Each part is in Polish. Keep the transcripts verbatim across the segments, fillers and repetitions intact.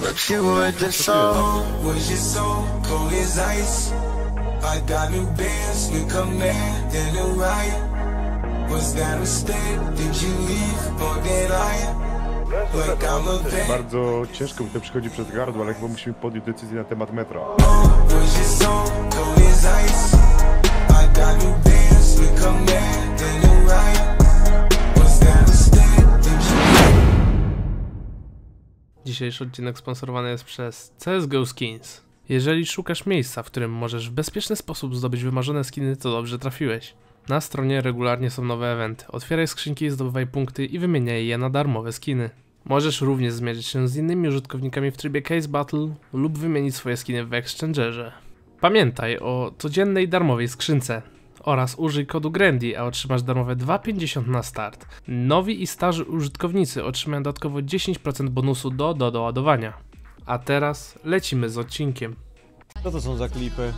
But you were the soul, was your soul cold as ice? I got new bands, new command, then a riot. Was that a mistake? Did you leave or did I? Like I'm a bad. Bardzo ciężko mi to przychodzi przez gardło, ale chyba musimy podjąć decyzję na temat metra. Was your soul cold as ice? I got new bands, new command, then a riot. Was that a mistake? Did you? Dzisiejszy odcinek sponsorowany jest przez C S G O Skins. Jeżeli szukasz miejsca, w którym możesz w bezpieczny sposób zdobyć wymarzone skiny, to dobrze trafiłeś. Na stronie regularnie są nowe eventy. Otwieraj skrzynki, zdobywaj punkty i wymieniaj je na darmowe skiny. Możesz również zmierzyć się z innymi użytkownikami w trybie Case Battle lub wymienić swoje skiny w Exchangerze. Pamiętaj o codziennej darmowej skrzynce oraz użyj kodu GRANDY, a otrzymasz darmowe dwa pięćdziesiąt na start. Nowi i starzy użytkownicy otrzymają dodatkowo dziesięć procent bonusu do do doładowania. A teraz lecimy z odcinkiem. Co to są za klipy?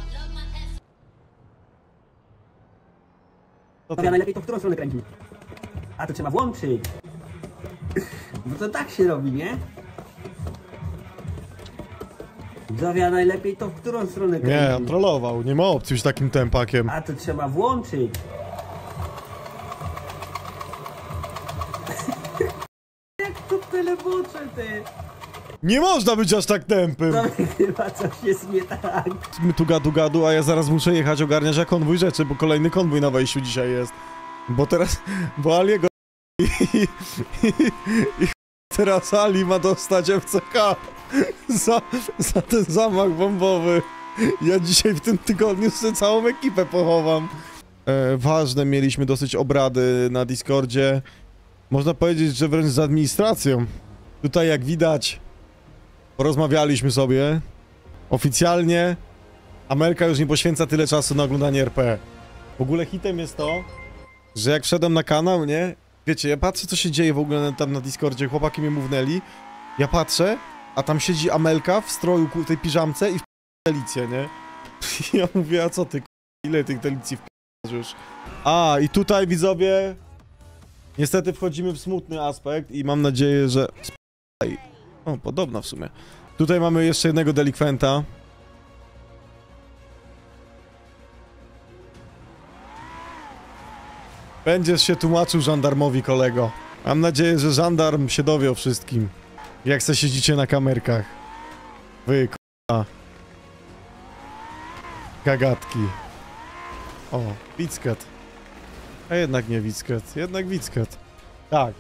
Ja najlepiej to w którą stronę kręci. A to trzeba włączyć. No to tak się robi, nie? Zawia najlepiej to w którą stronę kręci. Nie, on trollował, nie ma opcji z takim tempakiem. A to trzeba włączyć. Jak to telebocze, ty? Nie można być aż tak tępym! To chyba coś jest nie tak. My tu gadu gadu, a ja zaraz muszę jechać ogarniać jak konwój rzeczy, bo kolejny konwój na wejściu dzisiaj jest. Bo teraz, bo Aliego i, i, i, i teraz Ali ma dostać F C K za, za ten zamach bombowy. Ja dzisiaj w tym tygodniu sobie całą ekipę pochowam. E, ważne, mieliśmy dosyć obrady na Discordzie. Można powiedzieć, że wręcz z administracją. Tutaj jak widać, porozmawialiśmy sobie. Oficjalnie Amelka już nie poświęca tyle czasu na oglądanie R P. W ogóle hitem jest to, że jak wszedłem na kanał, nie? Wiecie, ja patrzę co się dzieje w ogóle tam na Discordzie, chłopaki mnie mównęli. Ja patrzę, a tam siedzi Amelka w stroju w tej piżamce i w delicję, nie? Ja mówię, a co ty, ile tych delicji w już? A, i tutaj widzowie, niestety wchodzimy w smutny aspekt i mam nadzieję, że... O, podobno w sumie. Tutaj mamy jeszcze jednego delikwenta. Będziesz się tłumaczył żandarmowi, kolego. Mam nadzieję, że żandarm się dowie o wszystkim. Jak se siedzicie na kamerkach. Wy, k***a. Gagatki. O, Wicket. A jednak nie Wicket, jednak Wicket. Tak.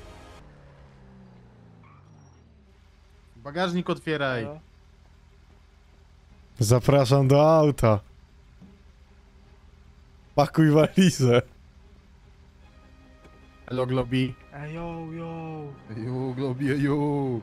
Bagażnik otwieraj. Zapraszam do auta. Pakuj walizę. Hello, Globi. Ejo, jo. Ejo, Globi, ejo.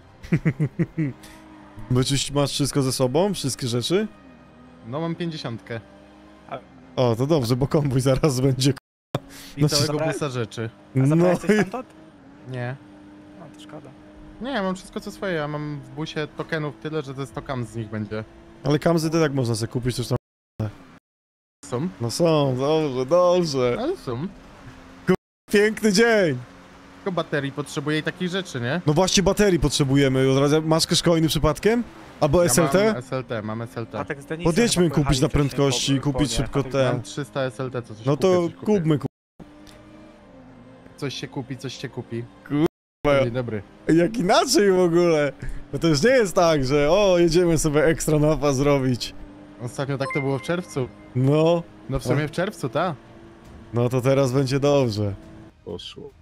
Bo czyś masz wszystko ze sobą? Wszystkie rzeczy? No mam pięćdziesiątkę. O, to dobrze, bo konwój zaraz będzie k***a. I No, całego dobra. busa rzeczy. A No zabrałeś coś i... stamtąd? Nie. No to szkoda. Nie, ja mam wszystko co swoje. Ja mam w busie tokenów tyle, że ze sto kam z nich będzie. Ale kamzy to tak można sobie kupić, też tam... Są? No są, dobrze, dobrze. Ale są. Piękny dzień! Tylko baterii potrzebuję i takich rzeczy, nie? No właśnie baterii potrzebujemy. Od razu masz Keszkoiny przypadkiem? Albo S L T? Ja mam S L T, mam S L T. Patek z Denisem Podjedźmy chyba kupić na pojechali prędkości, wcześniej po- kupić po- szybko Patek- te. Mam trzysta S L T, co coś No to kupię, coś kupię. kupmy, ku... Coś się kupi, coś się kupi. Kurwa. Dzień dobry. Jak inaczej w ogóle? Bo to już nie jest tak, że o, jedziemy sobie ekstra napa zrobić. Ostatnio tak to było w czerwcu. No, No w sumie w czerwcu, ta. no to teraz będzie dobrze. Poszło.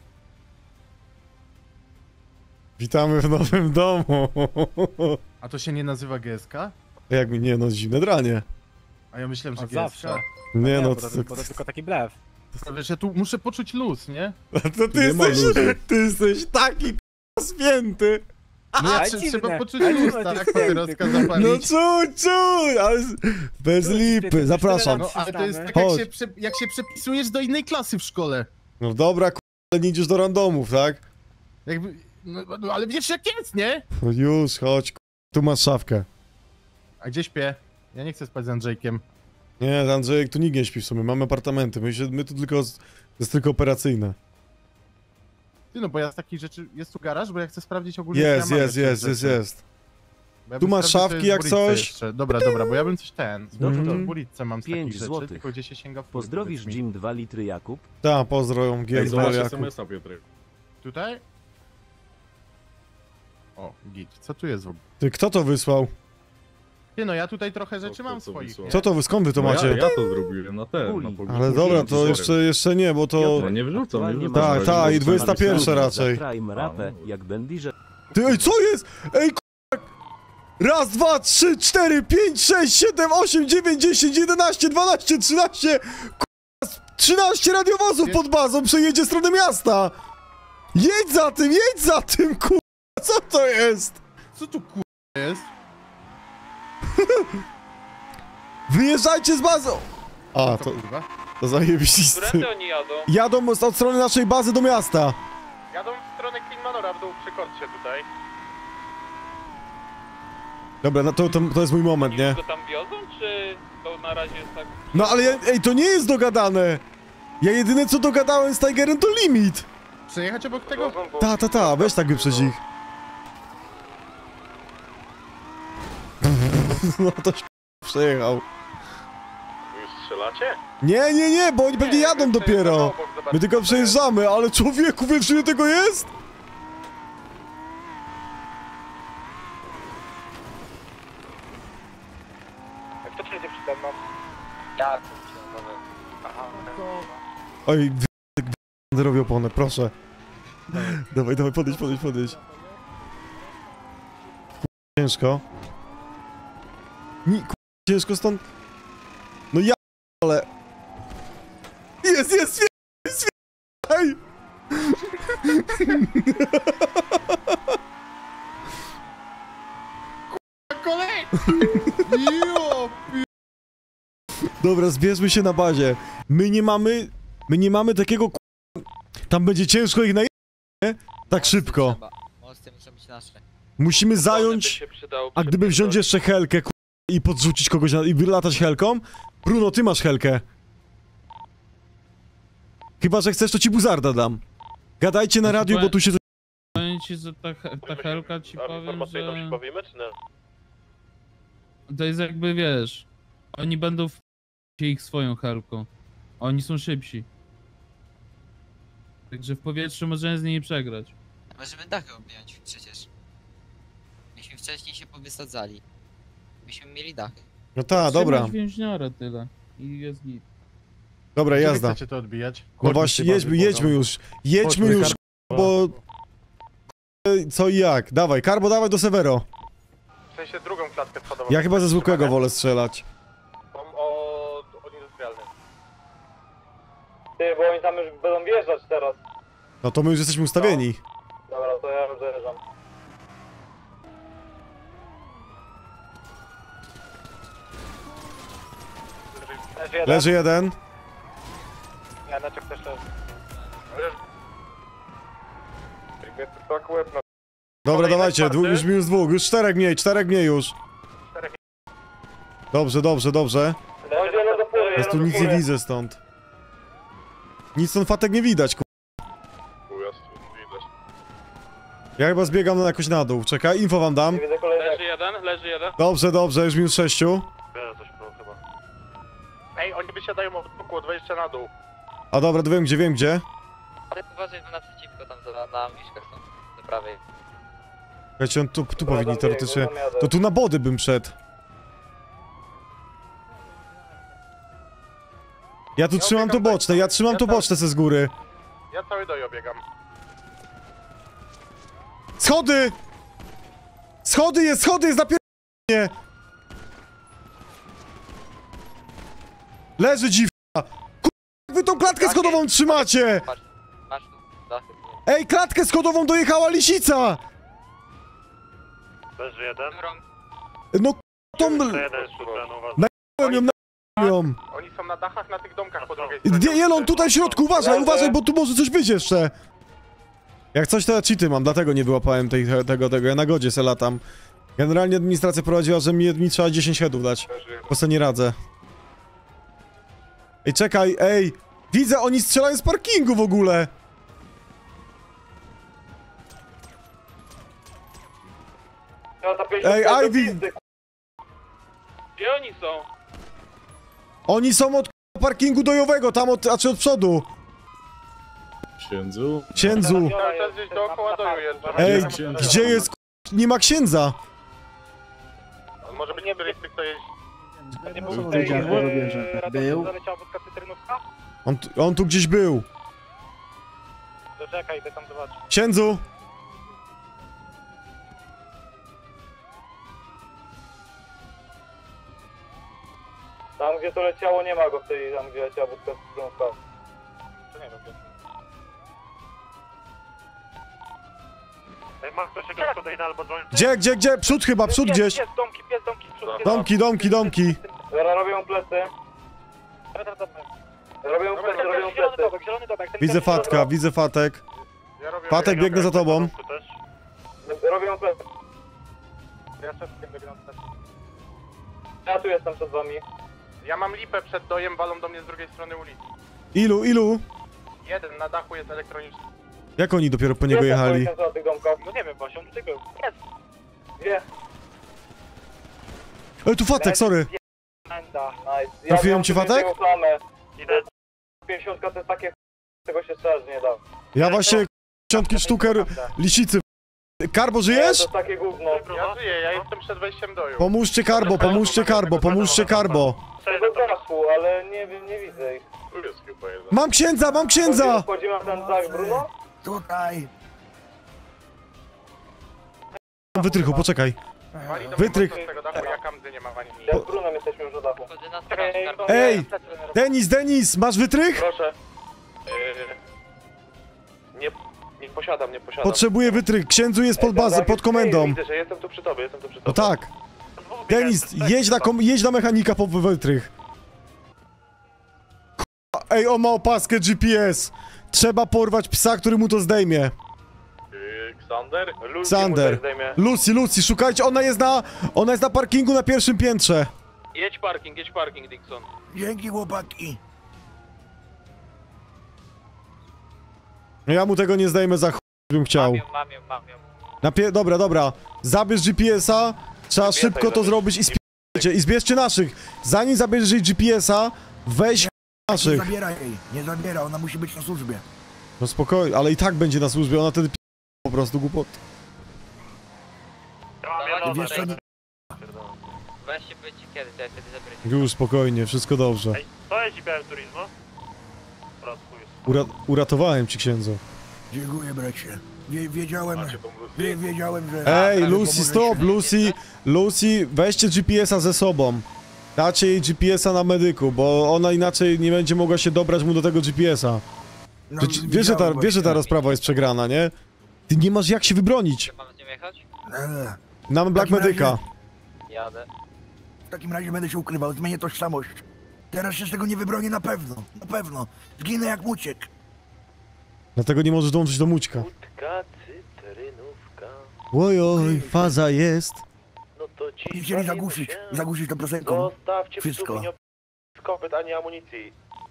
Witamy w nowym domu. A to się nie nazywa G S K? Jak mi nie, no zimne dranie. A ja myślałem, że Od G S K. zawsze. Nie, Nie, no bo to... to, bo to tylko taki blef. To wiesz, ja tu muszę poczuć luz, nie? To ty Nie ma jesteś, luzu. ty jesteś taki k***a święty. No ja Ale tr- dziwne. trzeba poczuć Ale luz, dziwne, tak? ty Papieroska święty. zapalić. No czuj, czuj, ale z- bez lipy, zapraszam. No ale to jest tak, jak Chodź. się, prze, jak się przepisujesz do innej klasy w szkole. No dobra, k***a, ale nie idziesz do randomów, tak? Jakby, no, no ale wiesz jak jest, nie? No już, chodź, k***a, tu masz szafkę. A gdzie śpię? Ja nie chcę spać z Andrzejkiem. Nie, Andrzejek, tu nikt nie śpi w sumie, mamy apartamenty, my, się, my tu tylko, to jest tylko operacyjne. Ty no, bo ja z takich rzeczy, jest tu garaż, bo ja chcę sprawdzić ogólnie... Jest, czy ja mam jest, jeszcze jest, jest, rzeczy. jest. Ja Tu bym masz sprawdził, co szafki jest jak w buritce coś. jeszcze. Dobra, dobra, bo ja bym coś ten. Mhm. Mhm. W buritce mam z takich pięć rzeczy, złotych. tylko gdzie się sięga w Pozdrowisz powiedz mi. Jim dwa litry Jakub. Tak, pozdrowią, Ej, G zobacz Jakub. es em es a, Piotrek. Tutaj? O, git. Co tu jest w ogóle? Ty, kto to wysłał? Ty, no ja tutaj trochę Co- rzeczy co- mam co swoich, wysłał? nie? Co to wy, skąd wy to No macie? Ja, ja to zrobiłem na ten, na pogodę. Ale dobra, to jeszcze, jeszcze nie, bo to... No nie wrzucam, nie Aktualnie wrzucam. Tak, ale tak, i nie dwudziesta wrzucam. pierwsza raczej. Prime rapę, A, no. jak Bendirze. Ty, ej, co jest? Ej, k***a! Raz, dwa, trzy, cztery, pięć, sześć, siedem, osiem, dziewięć, dziesięć, jedenaście, dwanaście, trzynaście, k***a, trzynaście radiowozów pod bazą przejedzie w stronę miasta! Jedź za tym, jedź za tym, k***a, co to jest? Co tu kur... jest? Wyjeżdżajcie z bazą! A, Co to, kurwa? to zajebiście. Którędy oni jadą? Jadą od strony naszej bazy do miasta. Jadą w stronę Queen Manora w dół przy korcie tutaj. Dobra, no to, to, to jest mój moment, nie? Go tam wiozą, czy to na razie jest tak... No ale ja, ej, to nie jest dogadane! Ja jedyne co dogadałem z Tigerem to limit! Przejechać obok tego? Ta, ta, ta, weź tak wyprzedź ich. No to się przejechał. Już strzelacie? Nie, nie, nie, bo oni pewnie jadą dopiero. My tylko przejeżdżamy, ale człowieku, wiesz ile tego jest? Kto przejdzie przede mną? Ja, Oj, wy... robię oponę, proszę. Dawaj, dawaj, podejdź, podejdź, podejdź. Ku- Ciężko. Nie, ku... ciężko stąd... No ja... ale... Jest, jest, jest, jest, ej! Kolej! Jo! Dobra, zbierzmy się na bazie. My nie mamy... My nie mamy takiego ku... Tam będzie ciężko ich naje... nie? Tak szybko. Mosty muszą być nasze. Musimy zająć... A gdyby wziąć jeszcze helkę ku... i podrzucić kogoś na... i wylatać helką? Bruno, ty masz helkę. Chyba, że chcesz, to ci buzarda dam. Gadajcie na radiu, bo tu się... Powiem ci, że ta, ta helka ci powiem, że... bawimy, czy nie? To jest jakby, wiesz... Oni będą w ich swoją helką. Oni są szybsi. Także w powietrzu możemy z nimi przegrać. Możemy dachy objąć przecież. Myśmy wcześniej się powysadzali. Myśmy mieli dachy. No ta, dobra. Trzymać więźniarę tyle. I jest git. Dobra, Gdzie wy jazda. chcecie to odbijać? No właśnie, jedźmy, jedźmy już. Jedźmy Chodźmy, już, Karbo. bo... Co i jak? Dawaj, Karbo, dawaj do Severo. W sensie drugą klatkę schodową. Ja chyba ze zwykłego wolę strzelać. O, o industrialny. Ty, bo oni tam już będą wjeżdżać teraz. No to my już jesteśmy ustawieni. Dobra, to ja już zajeżdżam. Leży jeden. Leży jeden. Ja na też leży. Tak łeb na... Dobra, Kolejny dawajcie, dwu, czwarty. już minus dwóch, już czterech mniej, czterech mniej już. Czterech Dobrze, dobrze, dobrze. Leży jeden do pół. Ja tu nic nie widzę stąd. Nic stąd fatek nie widać, ku... Ja chyba zbiegam na jakoś na dół, czekaj, info wam dam. Widzę kolejnego. Leży jeden, leży jeden. Dobrze, dobrze, już minus sześciu. Coś chyba. Ej, oni wysiadają od boku, odwejście na dół. A dobra, to wiem gdzie, wiem gdzie. Ale uważaj na przeciwko tam za, na miszkach są. Do prawej. Słuchajcie, on tu, tu powinni teoretycznie... To tu na body bym szedł. Ja tu Ja trzymam to ubiegam boczne, tak, ja trzymam ja to tak. boczne ze z góry. Ja cały doj obiegam. Schody! Schody jest, schody jest, napierdolenie! Leży dziwka! Ku... wy tą klatkę schodową trzymacie! Patrz, masz tu dachy. Ej, klatkę schodową dojechała lisica! Leży jeden. Którą? No k***, tą... jeden jest uważ. Na***łem ją, na***łem ją. Oni są na dachach na tych domkach po drugiej Nie, Jelon, tutaj w środku, uważaj, uważaj, bo tu może coś być jeszcze. Jak coś, to ja cheaty mam, dlatego nie wyłapałem tej, tego, tego, ja na godzie se latam. Generalnie administracja prowadziła, że mi, mi trzeba dziesięć headów dać. Po co nie radzę. Ej, czekaj, ej! Widzę, oni strzelają z parkingu w ogóle! Ej, Ivy! Gdzie oni są? Oni są od parkingu dojowego, tam od, a czy od przodu? Księdzu? Księdzu. gdzieś dookoła doju jest. Ej, gdzie jest nie ma księdza? Może być niebry, kto jest. Nie był tej, e, Był. zaleciała wódka cytrynówka? On, tu- on tu gdzieś był. To czekaj, idę tam zobaczyć. Księdzu! Tam gdzie to leciało nie ma go w tej, tam gdzie leciała wódka cytrynówka. To nie robię. Ma ktoś jakiegoś podejdę albo dzwonić? Gdzie, gdzie, gdzie? Przód chyba, przód gdzieś. Jest domki, jest domki, przód, jest Domki, domki, domki. Zaraz robią plecy. Robią plecy, robią plecy. Zielony domek, ten Widzę ten Fatka, zielony widzę Fatek. Ja robię, Fatek, biegnę za tobą. domek. Robią plecy. Ja też biegnę na plecy. Ja tu jestem przed wami. Ja mam lipę przed dojem, walą do mnie z drugiej strony ulicy. Ilu, ilu? Jeden na dachu jest elektroniczny. Jak oni dopiero po niego Jestem jechali? policjant na tych domkach. No nie wiem właśnie, on tutaj był. Jest. Gdzie? Ej, tu Fatek, sorry. Menda. Nice. Ja Trafiłem mam ci, tu Fatek? więcej Plamę. Idę. pięćdziesiąt to jest takie, tego się straż nie da. Ja właśnie dziesiątki sztuker lisicy. Karbo, To żyjesz? jest takie gówno. Ja żyję, ja jestem przed wejściem doju. Pomóżcie Karbo, pomóżcie Karbo, pomóżcie Karbo. Tego trafu, ale nie wiem, nie widzę ich. Tu jest chyba jeden. Mam księdza, mam księdza! Wchodzimy na ten dach, Bruno? Tutaj. Wytrychu, poczekaj. Wali do Wytrych. mnie z tego dachu, ja kamzy nie ma ani nic. Ja z Brunem jesteśmy już na dachu. Wchodzę na straż, Karbo. Ej! Denis, Denis, masz wytrych? Proszę. Nie, nie posiadam, nie posiadam. Potrzebuję wytrych. Księdzu jest pod bazą, pod komendą. Widzę, że jestem tu przy tobie, jestem tu przy tobie. No tak. Denis, jedź na, kom- jedź na mechanika po wytrych. K***a, ej, on ma opaskę G P S. Trzeba porwać psa, który mu to zdejmie. Yy, Xander? Lucy Xander. mu to zdejmie. Lucy, Lucy, szukajcie, ona jest na... Ona jest na parkingu na pierwszym piętrze. Jedź parking, jedź parking, Dixon. Dzięki, chłopaki. No ja mu tego nie zdejmę za ch... bym chciał. Mam ją, mam ją, mam ją. Na pie... Dobra, dobra. Zabierz G P S-a, trzeba szybko to zrobić i zbierzcie, i zbierzcie naszych. Zanim zabierzesz jej G P S-a, weź Nie naszych. zabiera jej, nie zabiera, ona musi być na służbie. No spokojnie, ale i tak będzie na służbie, ona wtedy p... po prostu głupot. Dawaj, Wiesz co, nie... weźcie powiedzcie kiedy, to ja wtedy zabiorę. Już spokojnie, wszystko dobrze. To jest Białym Turismo? Ura... Uratowałem ci, księdzu. Dziękuję, bracie. Wie, wiedziałem, wie, wiedziałem, że... Ej, ale Lucy, pomożecie. stop, Lucy, Lucy, weźcie G P S-a ze sobą. Dacie jej G P S-a na medyku, bo ona inaczej nie będzie mogła się dobrać mu do tego G P S-a. No, Że ci- Wiesz, że ta, wiesz, że ta rozprawa jest przegrana, nie? Ty nie masz jak się wybronić. Mamy z nią jechać? Eee, Mamy Black takim razie- Medyka. Jadę. W takim razie będę się ukrywał, zmienię tożsamość. Teraz się z tego nie wybronię na pewno, na pewno. Zginę jak muciek. Dlatego nie możesz dołączyć do Mućka. Łódka, cytrynówka, Ojoj, faza jest. no to ci... Oni chcieli zagłuszyć, zagłuszyć to piosenką. Zostawcie Wszystko. w sumie nie kopyt ani amunicji.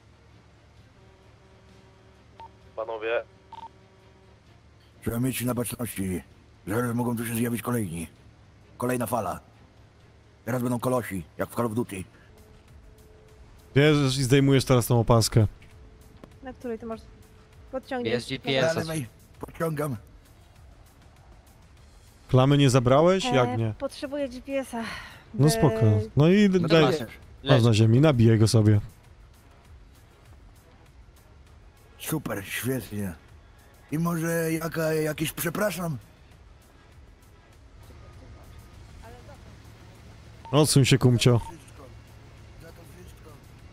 Panowie, Trzeba mieć na baczności. Zaraz mogą tu się zjawić kolejni. Kolejna fala. Teraz będą kolosi, jak w Call of Duty. Bierzesz i zdejmujesz teraz tą opaskę. Na której ty masz podciągnięć? Jest G P Na S. lewej podciągam. Klamy nie zabrałeś? E, Jak nie? Potrzebuję G P S-a. No by- spoko. No i No to daj, masz. masz na ziemi, nabiję go sobie. Super, świetnie. I może jaka, jakieś przepraszam? Odsuń się, kumcio. Wszystko. Za to wszystko.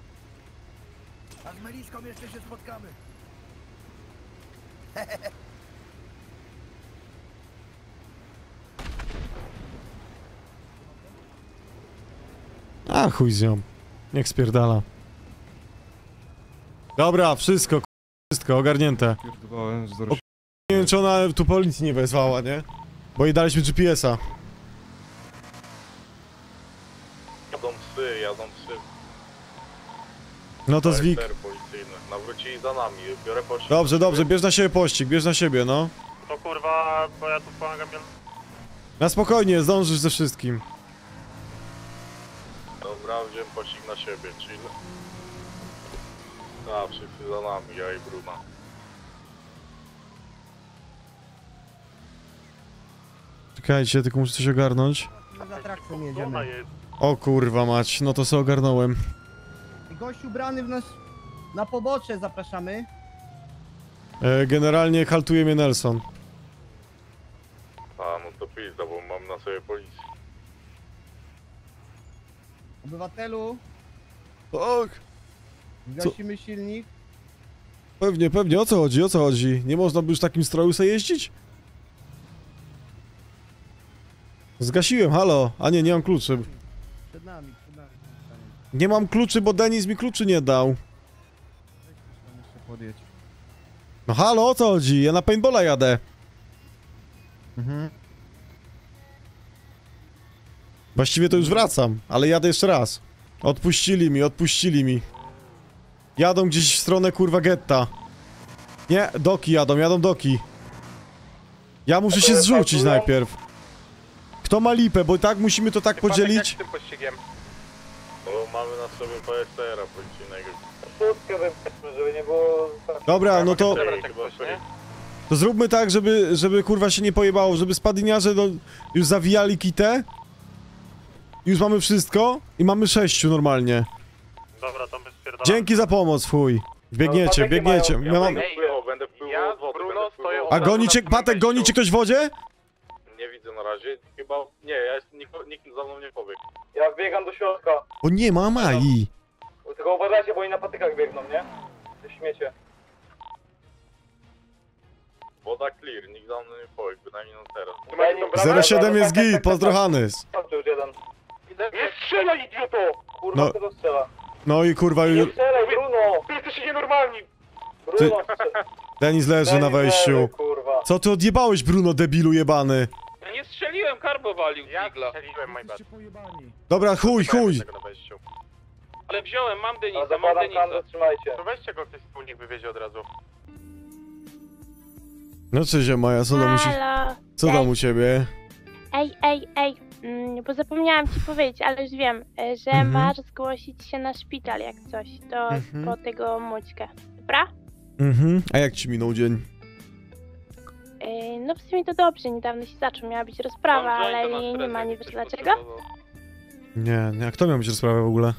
A z Meliską jeszcze się spotkamy. A chuj z nią. Niech spierdala. Dobra, wszystko, k- wszystko, ogarnięte. O, nie wiem, czy ona tu policji nie wezwała, nie? Bo jej daliśmy G P S-a. jadą psy, jadą psy. No to zwik. policyjny. Nawrócili za nami, biorę pościg. Dobrze, dobrze, bierz na siebie pościg, bierz na siebie, no. To kurwa, bo ja tu pomagam. Na spokojnie, zdążysz ze wszystkim. Dobra, wziąłem pościg na siebie, chill. A, wszyscy za nami, ja i Bruna. Czekajcie, tylko muszę coś ogarnąć. Za trakcją jedziemy. O kurwa mać, no to sobie ogarnąłem. Gość ubrany w nas na pobocze zapraszamy. E, generalnie haltuje mnie Nelson. A, no to pizda, bo mam na sobie policję. Obywatelu, Och, gasimy silnik. pewnie, pewnie, o co chodzi, o co chodzi? Nie można by już w takim stroju sobie jeździć? Zgasiłem, halo, a nie, nie mam kluczy. Przed nami, przed nami. Nie mam kluczy, bo Denis mi kluczy nie dał. Tam jeszcze podjedź. No halo, o co chodzi? Ja na paintballa jadę. Mhm. Właściwie to już wracam, ale jadę jeszcze raz. Odpuścili mi, odpuścili mi. Jadą gdzieś w stronę kurwa getta. Nie, doki jadą, jadą doki. Ja muszę się zrzucić najpierw. Kto ma lipę, bo tak musimy to tak podzielić. tym pościgiem? Bo mamy na sobie P S R-a policyjnego. Szóstkę wypuśćmy, żeby nie było... Dobra, no to, Chyba sobie. to zróbmy tak, żeby, żeby kurwa się nie pojebało, żeby spadiniarze no, już zawijali kitę. Już mamy wszystko i mamy sześciu normalnie. Dobra, to my spierdolamy. Dzięki za pomoc, fuj. Biegniecie, biegniecie. Ja mam... Wpływał, będę wpływał z wody, Bruno stoję... A goni cię, Patek, goni cię ktoś w wodzie? Nie widzę na razie, chyba... Nie, ja jest, nikt, nikt za mną nie pobiegł. Ja wbiegam do środka. O nie ma Mai. Tylko uważajcie, bo oni na patykach biegną, nie? Te śmiecie. Woda clear, nikt za mną nie pobiegł, bynajmniej na teraz. zero siedem jest git, pozdro Hanys. To już jeden. Nie strzelaj, idioto! Kurwa, No. kto to strzela? No i kurwa, Nie ju- strzelaj, Bruno! Ty jesteście nienormalni! Bruno, strzelaj. Denis leży na wejściu. Kurwa. Co ty odjebałeś, Bruno, debilu jebany? Ja nie strzeliłem, karbo walił Ja strzeliłem, my bad. Dobra, chuj, chuj. Tego na wejściu. Ale wziąłem, mam Denisa, mam Denisa. Zatrzymajcie. To weźcie go, ktoś wspólnik wywiezie od razu. No cześć, Maja, co tam u ciebie? Halo. Co tam u ciebie? Ej, ej, ej, mm, bo zapomniałam ci powiedzieć, ale już wiem, e, że Mhm. masz zgłosić się na szpital jak coś, to Mhm. po tego Mućkę, dobra? Mhm, a jak ci minął dzień? E, no w sumie to dobrze, niedawno się zaczął, miała być rozprawa, ale jej nie ma, nie wiesz dlaczego? Nie, nie, a kto miał mieć rozprawę w ogóle?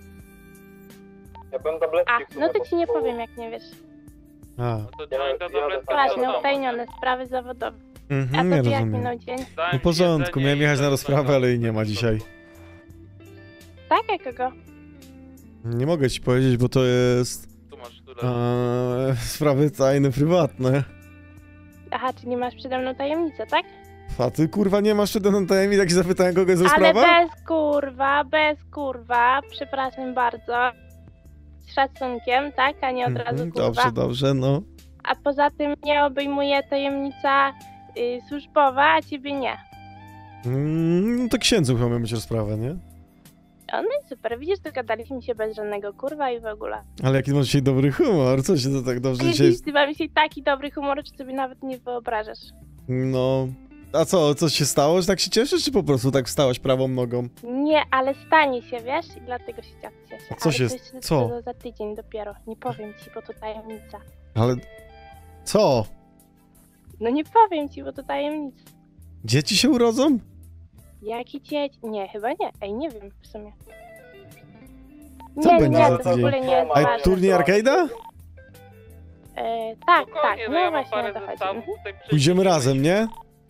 Ja byłem tabletki A, w sumie, no to bo- ci nie bo- powiem jak nie wiesz. A, To dzwoń do tabletki. Ważne, utajnione sprawy zawodowe. A mhm, nie to jak rozumiem. minął dzień? No w porządku, miałem jechać na rozprawę, ale jej nie ma dzisiaj. Tak, jakiego? Nie mogę ci powiedzieć, bo to jest... Tu masz, tu Eee, sprawy tajne, prywatne. Aha, czy nie masz przede mną tajemnicę, tak? A ty kurwa nie masz przede mną tajemnic, jak się zapytałem, kogo jest Ale rozprawa? bez kurwa, bez kurwa, przepraszam bardzo. Z szacunkiem, tak? A nie od razu Mhm, kurwa. dobrze, dobrze, no. A poza tym mnie obejmuje tajemnica y, służbowa, a ciebie nie. Mm, no to księdzu chyba miał mieć rozprawę, nie? O, no i super, widzisz, dogadaliśmy się bez żadnego kurwa i w ogóle. Ale jaki masz dzisiaj dobry humor, co się to tak A dobrze dzisiaj... jakiś ty mam dzisiaj taki dobry humor, że sobie nawet nie wyobrażasz. No... A co, coś się stało, że tak się cieszysz, czy po prostu tak wstałaś prawą nogą? Nie, ale stanie się, wiesz? I dlatego się tak cieszę. A co ale się- to jeszcze co? Za, za tydzień dopiero. Nie powiem ci, bo to tajemnica. Ale... Co? No nie powiem ci, bo to tajemnica. Dzieci się urodzą? Jaki dzieci? Nie, chyba nie. Ej, nie wiem w sumie. Co nie, będzie nie, za to w tydzień? ogóle nie jest A ważne. turniej arcade'a? E, tak, tak, no właśnie o to chodzi. Mhm. Pójdziemy razem, nie?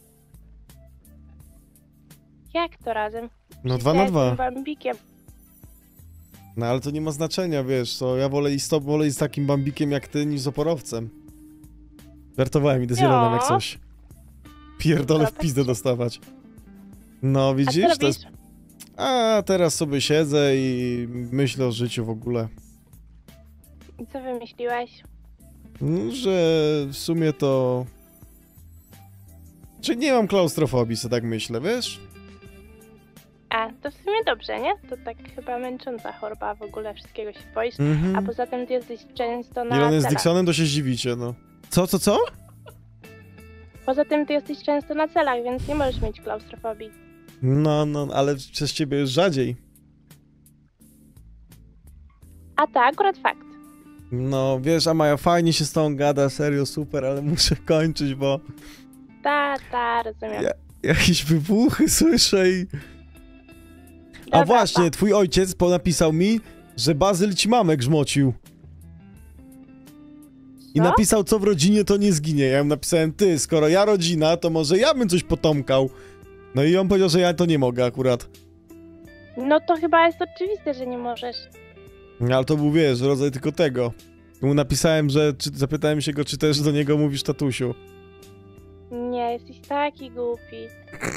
Jak to razem? No Przecież dwa na ja dwa. jestem bambikiem. No ale to nie ma znaczenia, wiesz co, ja wolę iść z tobą, wolę iść z takim bambikiem jak ty, niż z oporowcem. Żartowałem, idę z Jo. Jelonem jak coś. Pierdolę w Dobra, pizdę dostawać. No A co widzisz, to robisz? jest... A teraz sobie siedzę i myślę o życiu w ogóle. I co wymyśliłeś? No, że w sumie to... Że nie mam klaustrofobii, co tak myślę, wiesz? A, to w sumie dobrze, nie? To tak chyba męcząca choroba w ogóle, wszystkiego się boisz. Mhm. A poza tym ty jesteś często na Jelony z celach. Dixonem, to się zdziwicie, no. Co, co, co? Poza tym ty jesteś często na celach, więc nie możesz mieć klaustrofobii. No, no, ale przez ciebie już rzadziej. A to akurat fakt. No, wiesz, Amaja, fajnie się z tą gada, serio, super, ale muszę kończyć, bo Ta, ta, rozumiem. ja, jakieś wybuchy słyszę i... A Dobra, właśnie, pa. twój ojciec po- napisał mi, że Bazyl ci mamę grzmocił. I Co? napisał, co w rodzinie to nie zginie. Ja mu napisałem, ty, skoro ja rodzina, to może ja bym coś potomkał. No i on powiedział, że ja to nie mogę akurat. No to chyba jest oczywiste, że nie możesz. No, ale to był, wiesz, rodzaj tylko tego. Mu napisałem, że, czy, zapytałem się go, czy też do niego mówisz tatusiu. Nie, jesteś taki głupi.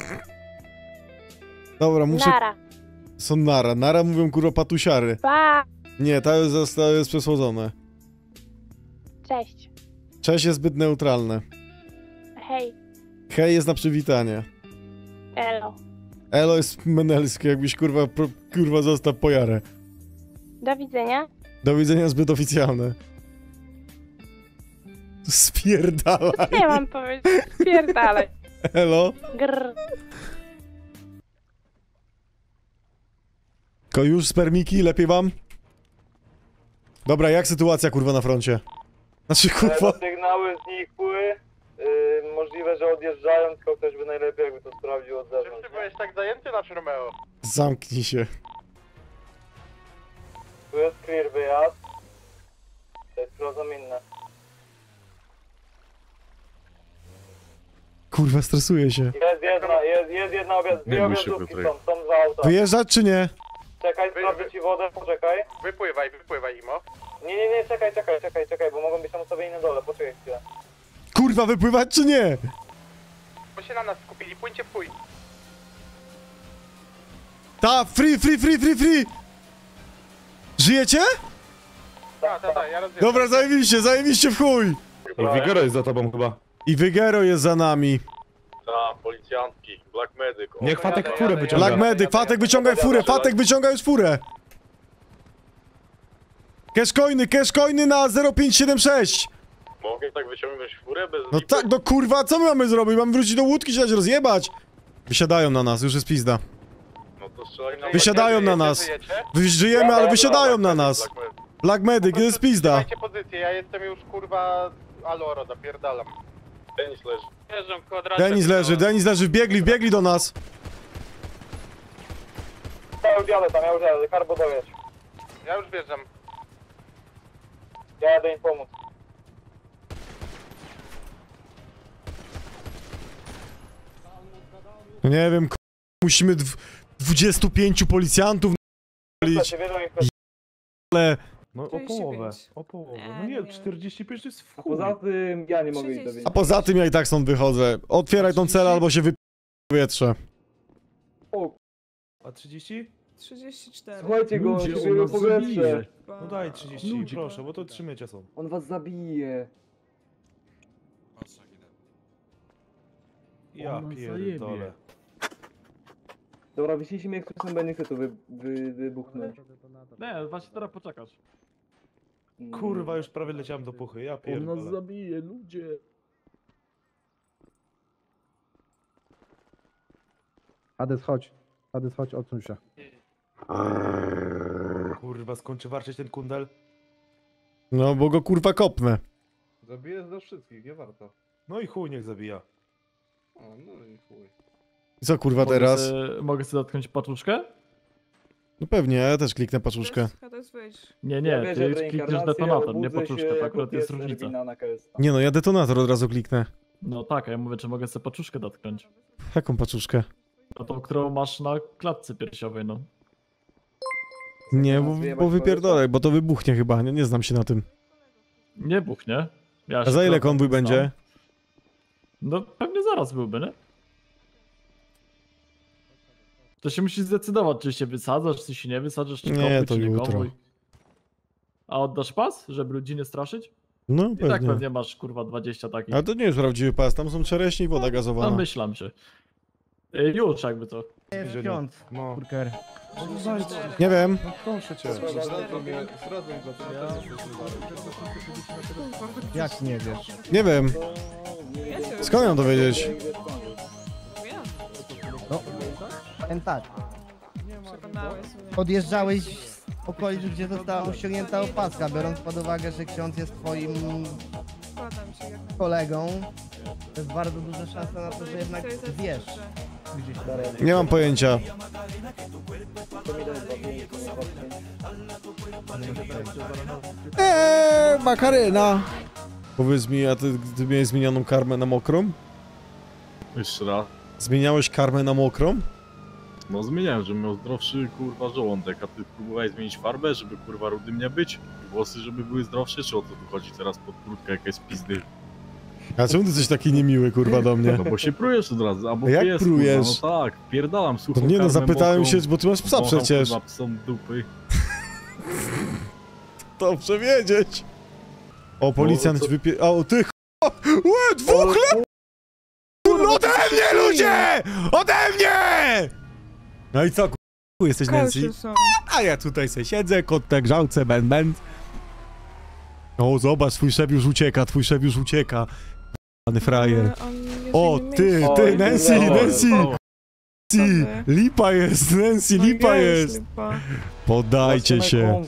Dobra, muszę... Nara. Są nara. Nara mówią, kurwa, patusiary. Pa! Nie, to jest, to jest przesłodzone. Cześć. Cześć jest zbyt neutralne. Hej. Hej jest na przywitanie. Elo. Elo jest menelskie, jakbyś kurwa, pro, kurwa został po jarę. Do widzenia. Do widzenia zbyt oficjalne. Spierdalaj. Co ja mam powiedzieć? Spierdalaj. Elo. Grr. Ko już spermiki, lepiej wam? Dobra, jak sytuacja kurwa na froncie? Znaczy kurwa... Sygnały znikły. Yy, możliwe, że odjeżdżają, tylko ktoś by najlepiej jakby to sprawdził od zewnątrz. Czy byłeś tak zajęty na Romeo? Zamknij się. Tu jest clear wyjazd. To jest sprawdzam inne. Kurwa, stresuję się. Jest jedna, jest, jest jedna objazd, dwie objazdówki są, są dwa auta. Wyjeżdżać czy nie? Czekaj, sprawdzę ci wodę, poczekaj. Wypływaj, wypływaj, Imo. Nie, nie, nie, czekaj, czekaj, czekaj, czekaj, bo mogą być tam sobie na dole, poczekaj chwilę. Kurwa, wypływać czy nie? Bo się na nas skupili, płyńcie w chuj. Ta, free, free, free, free, free! Żyjecie? Tak, tak, tak, ja rozumiem. Dobra, zajebiście, zajebiście w chuj! I Wigero jest za tobą chyba. I Wygero jest za nami. Ta, policjantki, Black Medic. O, Niech Fatek jadę, furę jadę, wyciąga. Black Medic, Fatek wyciągaj furę, Fatek wyciąga już furę! Cash coiny, cash coiny na zero pięć siedem sześć! Mogę tak wyciągnąć furę bez No tak, no kurwa, co my mamy zrobić? Mamy wrócić do łódki, się dać rozjebać! Wysiadają na nas, już jest pizda. No to strzelaj na Wysiadają na nas. Wy żyjemy, ale wysiadają na nas. Black Medic, jest pizda. Trzymajcie pozycję, ja jestem już kurwa Aloro, zapierdalam. Denis leży. Jeżdżam kwadratem. Denis leży, Denis leży, wbiegli, wbiegli do nas. Ja już jadę tam, ja już jadę, karbo dojedź. Ja już wjeżdżam. Ja jadę im pomóc. No nie wiem, k***, musimy dw dwudziestu pięciu policjantów n***lić, ale... No o połowę, o połowę. No nie, czterdzieści pięć to jest w chuj. Poza tym ja nie mogę iść do A poza tym ja i tak stąd wychodzę. Otwieraj tą celę albo się wy... powietrze. A trzydzieści? trzydzieści cztery. Słuchajcie go, Ludzie, się on nas powietrze. zabije. No daj trzydzieści, Ludzie. proszę, bo to trzy mycia są. On was zabije. Ja On nas pierdolę. Dobra, wyślijcie mnie, jak sam nie chce tu wy, wy, wybuchnąć. Nie, właśnie teraz poczekasz. Kurwa, już prawie leciałem do puchy, ja pierdolę. zabije, ludzie. Hades, chodź. Hades, chodź, odsuń się. Kurwa, skończy warczeć ten kundel. No, bo go kurwa kopnę. Zabiję za wszystkich, nie warto. No i chuj niech zabija. O, no i chuj. I co kurwa teraz? Mogę sobie, mogę sobie dotknąć paczuszkę? No pewnie, ja też kliknę paczuszkę. Hades, wyjdź. Nie, nie, ty klikniesz detonator, nie paczuszkę, to akurat jest różnica. Nie no, ja detonator od razu kliknę. No tak, a ja mówię, czy mogę sobie paczuszkę dotknąć. Jaką paczuszkę? No tą, którą masz na klatce piersiowej, no. Nie, bo, bo wypierdolę, bo to wybuchnie chyba, nie, nie znam się na tym. Nie buchnie. Ja A się za ile trochę konwój znam. będzie? No pewnie zaraz byłby, nie? To się musisz zdecydować, czy się wysadzasz, czy się nie wysadzasz, czy Nie, konwój, to czy nie jutro. konwój. A oddasz pas, żeby ludzi nie straszyć? No I tak pewnie. pewnie masz kurwa dwadzieścia takich. Ale to nie jest prawdziwy pas, tam są czereśnie i woda gazowana. Domyślam się. Y, Już jakby to. Świąt, No. kurker. Nie wiem. No proszę cię. Jak nie wiesz? Nie wiem. Skąd mam to wiedzieć? No, powiem tak. Odjeżdżałeś z okolic, gdzie została ściągnięta opaska, biorąc pod uwagę, że ksiądz jest twoim kolegą. To jest bardzo duża szansa na to, że jednak wiesz. Gdzieś dalej. Nie mam pojęcia. Eee, Makarena! Powiedz mi, a ty, ty miałeś zmienioną karmę na mokrą? Jeszcze raz. Zmieniałeś karmę na mokrą? No zmieniałem, żebym miał zdrowszy kurwa żołądek, a ty próbowałeś zmienić farbę, żeby kurwa rudym nie być? Włosy, żeby były zdrowsze, czy o co tu chodzi teraz pod kurtkę jakaś pizdy? A czemu ty jesteś taki niemiły, kurwa, do mnie? No bo się prujesz od razu, albo Jak pies, prujesz? Kurwa, no tak, pierdalam suchą To nie no, karmę zapytałem mokrą, się, bo ty masz psa wącham, przecież. Kurwa, psom dupy. Dobrze wiedzieć. O, policjant No, co- wypie... O, ty ch... Łe, dwóch le... No ode mnie, ludzie! Ode mnie! No i co, ku... jesteś Nancy? A ja tutaj se siedzę, kot na grzałce, ben, ben. O, zobacz, twój szef już ucieka, twój szef już ucieka. Pany frajer. O, ty, ty, Nancy, Nancy! Nancy, lipa jest, Nancy, lipa jest! Poddajcie się.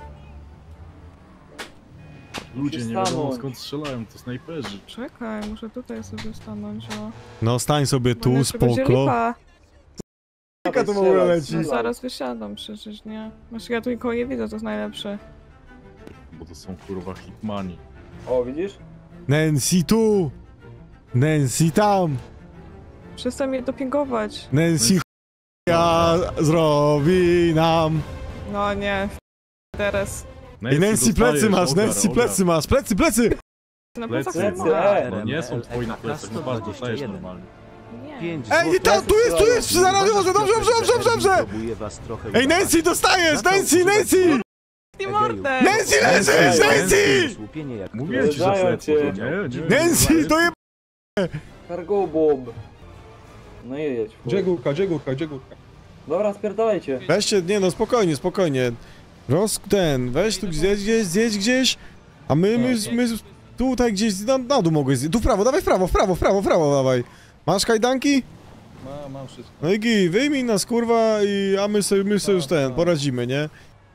Ludzie nie wiadomo skąd strzelają, to snajperzy. Czekaj, muszę tutaj sobie stanąć, o. No stań sobie Bo tu, jeszcze będzie spoko. lipa. Jaka to w ogóle leci? No zaraz wysiadam przecież, nie? Masz, ja tu nikogo nie widzę, to jest najlepsze. Bo to są kurwa hitmani. O, widzisz? Nancy tu! Nancy tam! Przestań mnie dopingować. Nancy ja zrobi nam! No nie, teraz. I Nancy plecy masz, Nancy plecy masz, plecy, plecy! Na Plecy, plecach nie no, ma. no nie są twoi na plecach, no patrz, dostajesz normalnie. Ej, tam, tu jest, tu jest! Zaraz, dobrze, dobrze, dobrze, dobrze, dobrze! Ej, Nancy, dostajesz! Nancy, Nancy! Nie mordę! Nancy, leżysz, Nancy! Mówię ci, że plecy, nie? nie Nancy, dojeb... Cargo Bob. No i jedź. Gdzie górka, gdzie górka, gdzie górka? Dobra, spierdalajcie. Weźcie, nie no, spokojnie, spokojnie. Roz... ten, weź tu gdzieś, gdzieś, zjedź gdzieś, a my, my, my tutaj gdzieś na, na dół mogłeś zjeść. Tu w prawo, dawaj w prawo, w prawo, w prawo, w prawo, dawaj. Masz kajdanki? Mam, mam wszystko. No i gij, wyjmij nas, kurwa, i a my sobie, my sobie już ten, poradzimy, nie?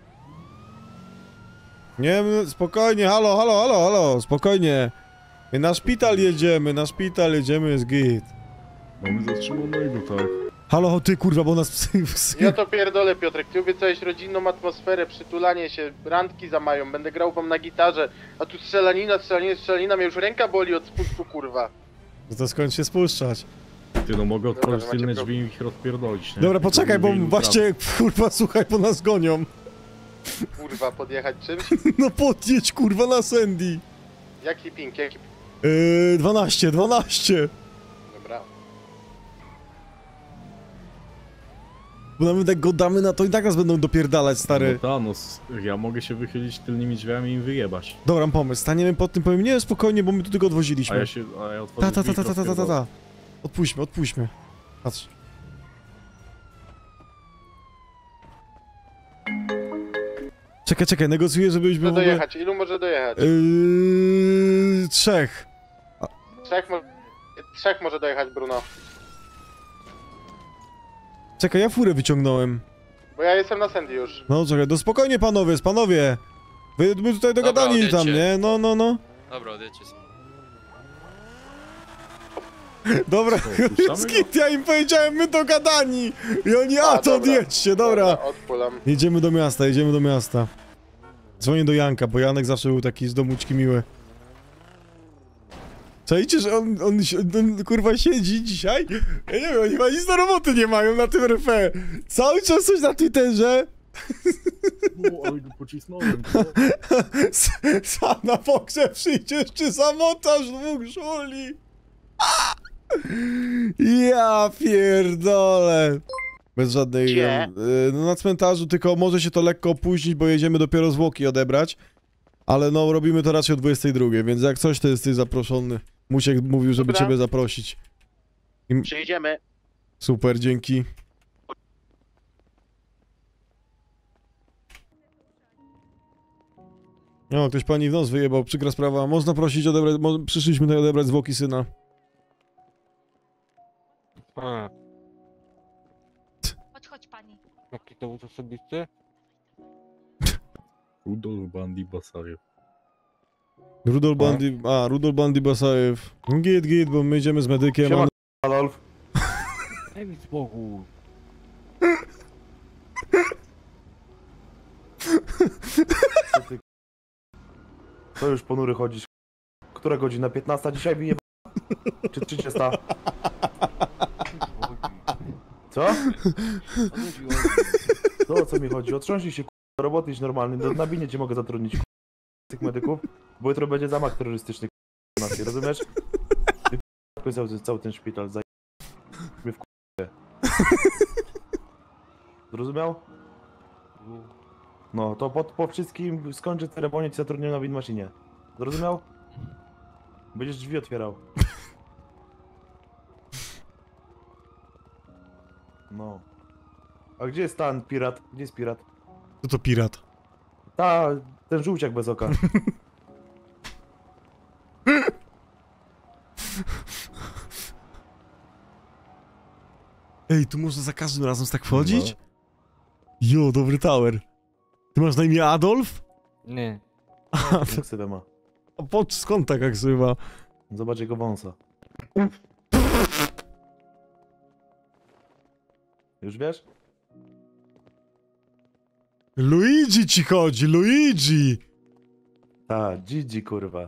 Nie, my- spokojnie, halo, halo, halo, halo, spokojnie. My na szpital jedziemy, na szpital jedziemy, jest git. Mamy zatrzymanego, tak. Halo, ty kurwa, bo nas psy... psy. Ja to pierdolę, Piotrek, ty obiecałeś rodzinną atmosferę, przytulanie się, randki za mają, będę grał wam na gitarze, a tu strzelanina, strzelanina, strzelanina, mnie już ręka boli od spustu, kurwa. No to skąd się spuszczać? Ty no mogę otworzyć Dobra, tylne macie drzwi i ich rozpierdolić, nie? Dobra, Tylko poczekaj, bo mówię, ilu właśnie, kurwa, słuchaj, bo nas gonią. Kurwa, podjechać czymś? No podjedź, kurwa, na Sandy. Jaki ping, jaki... Yy, dwanaście, dwanaście. Dobra. Bo nawet jak go damy na to i tak nas będą dopierdalać, stary. No ta, no, s- ja mogę się wychylić tylnymi drzwiami i im wyjebać. Dobra, mam pomysł, staniemy pod tym, powiem, nie, spokojnie, bo my tu tylko A odwoziliśmy. ja się, a ja otworzę Ta, ta, ta, drzwi ta, i ta, ta, ta, ta, rozpierdolę. ta. Odpuśćmy, odpuśćmy. Patrz. Czekaj, czekaj, negocjuję, żebyśmy w Może ogóle... dojechać, ilu może dojechać? Yy, trzech. Trzech, mo... Trzech może dojechać, Bruno. Czekaj, ja furę wyciągnąłem. Bo ja jestem na Sandy już. No czekaj, no spokojnie panowie, panowie. Wy, my tutaj dogadani Dobra, tam, odjedźcie. nie? No, no, no. Dobra, odjedźcie sobie. Dobra, puszczamy skit, ja im powiedziałem, my dogadani. I oni, a, A, to dobra. odjedźcie, dobra. Odpulam. Jedziemy do miasta, jedziemy do miasta. Dzwonię do Janka, bo Janek zawsze był taki z domuczki miły. Czajcie, że on, on, on, kurwa siedzi dzisiaj? Ja nie wiem, oni chyba nic do roboty nie mają na tym R F. Cały czas coś na Twitterze. No, ale go pocisnąłem, to... S- Sam na pogrzeb przyjdziesz, czy zamotasz dwóch żuli? Ja pierdolę. Bez żadnej... Gdzie? y, No na cmentarzu, tylko może się to lekko opóźnić, bo jedziemy dopiero zwłoki odebrać. Ale no, robimy to raczej o dwudziestej drugiej, więc jak coś, to jesteś zaproszony. Musiek mówił, żeby Dobra. ciebie zaprosić. I... Przyjdziemy. Super, dzięki. No, ktoś pani w nos wyjebał, przykra sprawa. Można prosić odebrać, mo... przyszliśmy tutaj odebrać zwłoki syna. Jaki dowód osobisty? Rudolf Bandi Basajew. Rudol Bandi... A, Rudol Bandi Basajew. Git, git, bo my idziemy z medykiem. Siema, a- Adolf. Daj mi spokój. Co ty, co już ponury chodzisz? Która godzina? piętnasta dzisiaj wyje... Czy trzydziesta? Co? Co, o co mi chodzi? Otrząśnij się, do roboty iść normalny. Do nabinie cię mogę zatrudnić, tych medyków, bo jutro będzie zamach terrorystyczny, na nas, rozumiesz? Ty cały, cały ten szpital, zaj... mnie w Zrozumiał? No, to po, po wszystkim skończę ceremonię i zatrudnię na windmaszynie. Zrozumiał? Będziesz drzwi otwierał. No. A gdzie jest ten pirat? Gdzie jest pirat? Co to pirat? Ta, ten żółciak bez oka. Ej, tu można za każdym razem tak wchodzić? Jo, dobry tower. Ty masz na imię Adolf? Nie. A, Jak ksywę ma. a po, skąd taka ksywa? Zobacz jego wąsa. Już wiesz? Luigi ci chodzi, Luigi! Ta, Gigi kurwa.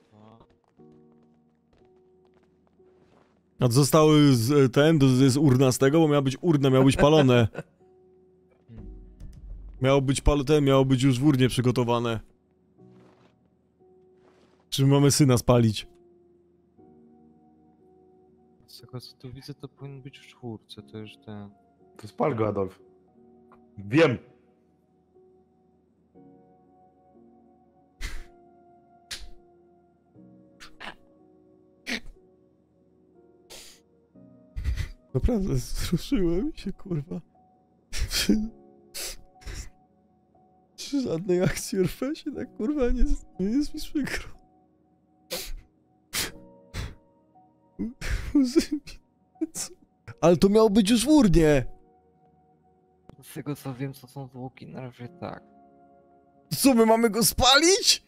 A zostały z, ten, to jest urna z tego, bo miała być urna, miało być palone. Miało być palone, miało być już w urnie przygotowane. Czy mamy syna spalić? Z tego co tu widzę, to powinien być w czwórce, to już ten... To spal go, Adolf. Wiem! Naprawdę, wzruszyłem się, kurwa. Przy, przy żadnej akcji Orfesie, tak kurwa, nie, nie jest mi przykro. Ale to miało być już w urnie! Z tego co wiem, co są zwłoki, na razie tak. Co, my mamy go spalić?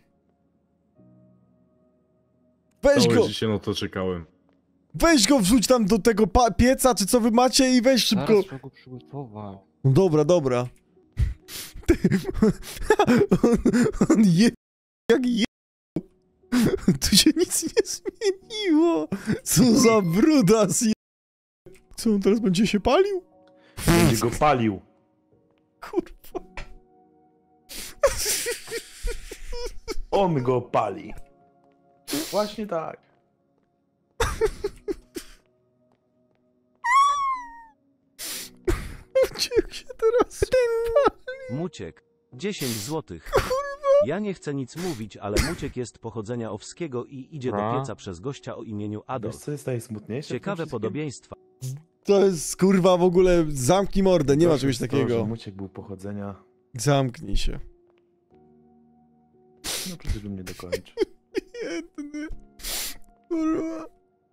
Weź Całe go! życie na to czekałem. Weź go, wrzuć tam do tego pa- pieca, czy co wy macie i weź szybko. Zaraz trzeba go przygotować. No dobra, dobra. Ty, on, on je... jak je... Tu się nic nie zmieniło. Co za brudas je... Co, on teraz będzie się palił? Będzie go palił. Kurwa. On go pali. Właśnie tak. Jak się teraz pali? Muciek. dziesięć złotych. Ja nie chcę nic mówić, ale Muciek jest pochodzenia owskiego i idzie do Dobra. pieca przez gościa o imieniu Adolf. Wiesz co jest najsmutniejsze? w tym Ciekawe wszystkim? podobieństwa. To jest kurwa w ogóle, zamknij mordę, nie ma Gorzej czegoś jest to, takiego. że Muciek był pochodzenia. Zamknij się. No przecież bym nie dokończył. Jedny. Kurwa.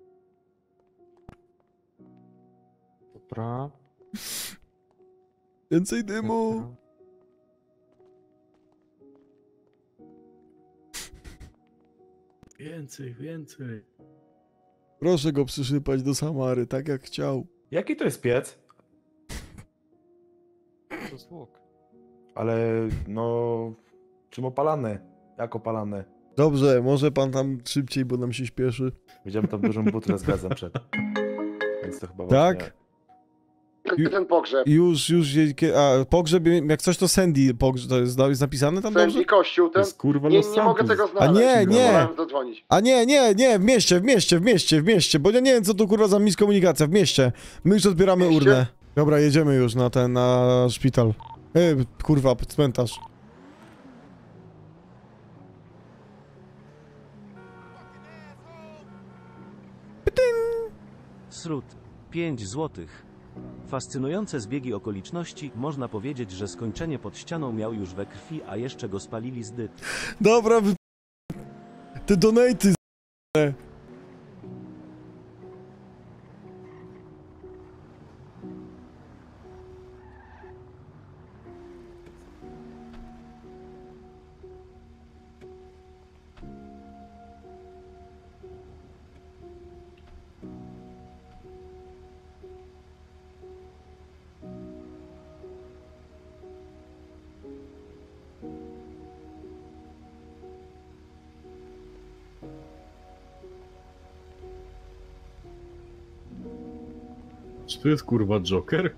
Dobra. Więcej dymu. Więcej, więcej. Proszę go przysypać do Samary, tak jak chciał. Jaki to jest piec? To zwłok. Ale no... Czym opalane? Jak opalane? Dobrze, może pan tam szybciej, bo nam się śpieszy. Widziałem tam dużą butlę z gazem przed. Więc to chyba Tak? właśnie... Ju- Ten pogrzeb. Już, już, je- kie- a pogrzeb, jak coś to Sandy, pogrzeb, to jest, jest napisane tam dobrze? Sandy Kościół, ten... jest, kurwa, nie, Los nie mogę Santos. tego A znaleźć. nie, nie. Wolałem zadzwonić. A nie, nie, nie, w mieście, w mieście, w mieście, w mieście, bo ja nie wiem co to kurwa za miskomunikacja, w mieście. My już odbieramy mieście? urnę. Dobra, jedziemy już na ten, na szpital. Ej, kurwa, cmentarz. Srut. pięć złotych. Fascynujące zbiegi okoliczności, można powiedzieć, że skończenie pod ścianą miał już we krwi, a jeszcze go spalili z dyt. Dobra, wy... Te donaty z... Czy to jest kurwa Joker?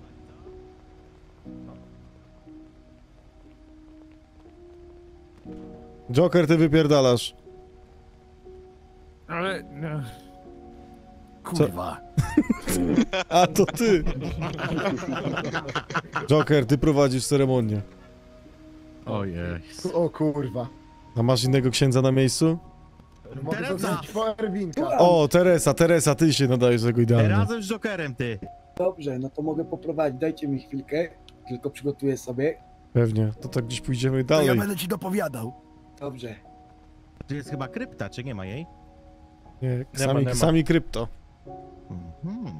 Joker, ty wypierdalasz. Ale... No. Kurwa. A to ty. Joker, ty prowadzisz ceremonię. Ojej. O kurwa. A masz innego księdza na miejscu? Mogę zostać po Erwinka. O, Teresa, Teresa, ty się nadajesz do tego idealnie. Razem z Jokerem, ty. Dobrze, no to mogę poprowadzić. Dajcie mi chwilkę, tylko przygotuję sobie. Pewnie, to tak gdzieś pójdziemy To dalej. ja będę ci dopowiadał. Dobrze. To jest chyba krypta, czy nie ma jej? Nie, sami, sami krypto. Mhm.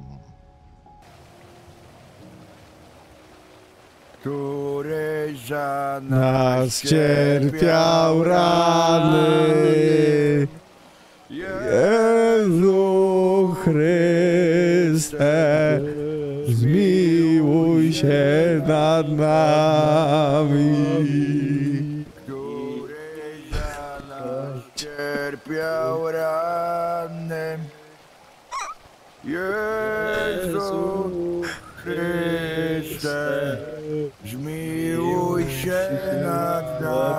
Który za Nas cierpiał rany, Jezu Chryste, zmiłuj się nad nami. Który za nas cierpiał rany, Jezu Chryste, zmiłuj się nad